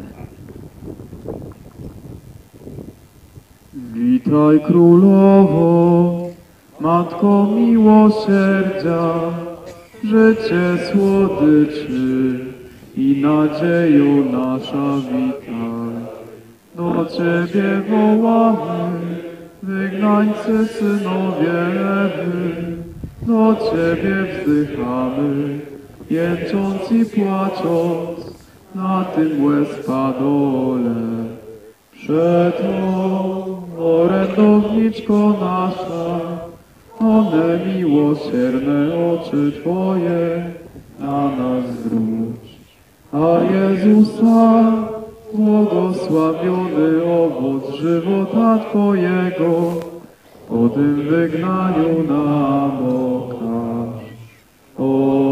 Witaj Królowo, Matko miłosierdzia, życie słodyczy i nadzieją nasza witaj. Do Ciebie wołamy, wygnańcy synowie Ewy, do Ciebie wzdychamy, jęcząc i płacząc na tym łez-padole. Przetło, orędowniczko nasza, one miłosierne oczy Twoje na nas zwróć. A Jezusa, błogosławiony owoc żywota Twojego, po tym wygnaniu nam okaż. O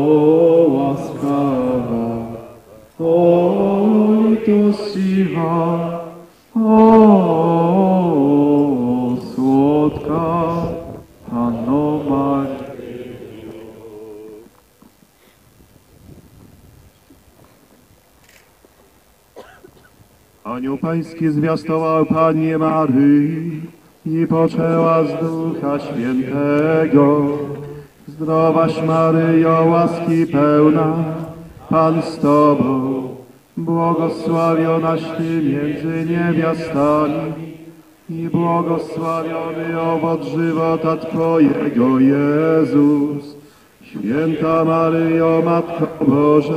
łaskawa, o litościwa, o słodka Panno Maryjo. Anioł Pański zwiastował Pannie Maryi i poczęła z Ducha Świętego. Zdrowaś Maryjo, łaski pełna, Pan z Tobą, błogosławionaś Ty między niewiastami i błogosławiony owoc żywota Twojego, Jezus. Święta Maryjo, Matko Boża,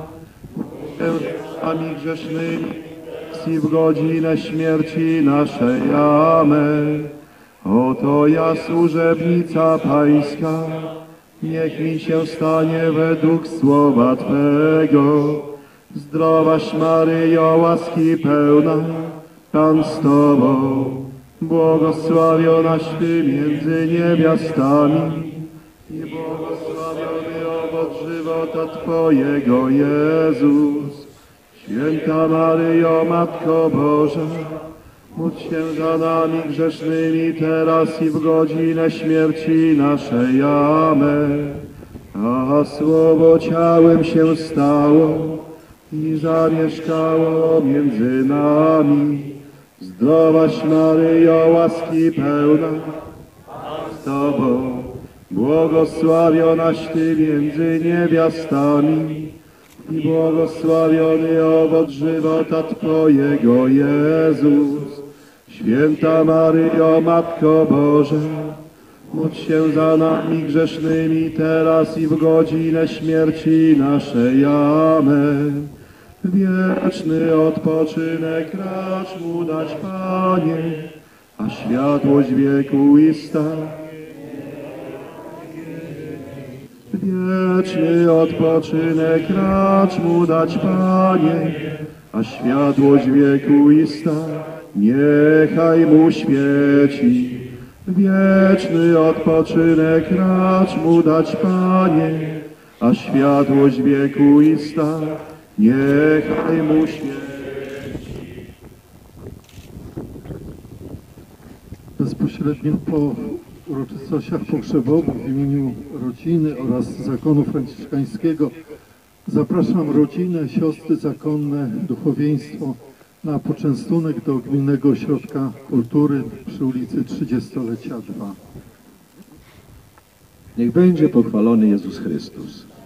nami grzesznymi i w godzinę śmierci naszej. Amen. Oto ja, służebnica Pańska, niech mi się stanie według słowa Twego. Zdrowaś Maryjo, łaski pełna, Pan z Tobą, błogosławionaś Ty między niewiastami i błogosławiony owoc żywota Twojego, Jezus. Święta Maryjo, Matko Boża, módl się za nami grzesznymi teraz i w godzinę śmierci naszej. Amen. A Słowo ciałem się stało i zamieszkało między nami. Zdrowaś Maryjo, łaski pełna, Pan z Tobą, błogosławionaś Ty między niewiastami i błogosławiony owoc żywota Twojego, Jezus. Święta Maryjo, Matko Boża, módl się za nami grzesznymi teraz i w godzinę śmierci naszej. Amen. Wieczny odpoczynek racz mu dać, Panie, a światłość wiekuista. Wieczny odpoczynek racz mu dać, Panie, a światłość wiekuista niechaj mu świeci. Wieczny odpoczynek racz mu dać, Panie, a światłość wiekuista niechaj mu świeci. Bezpośrednio po uroczystościach pogrzebowych w imieniu rodziny oraz zakonu franciszkańskiego zapraszam rodzinę, siostry zakonne, duchowieństwo na poczęstunek do Gminnego Ośrodka Kultury przy ulicy 30-lecia 2. Niech będzie pochwalony Jezus Chrystus.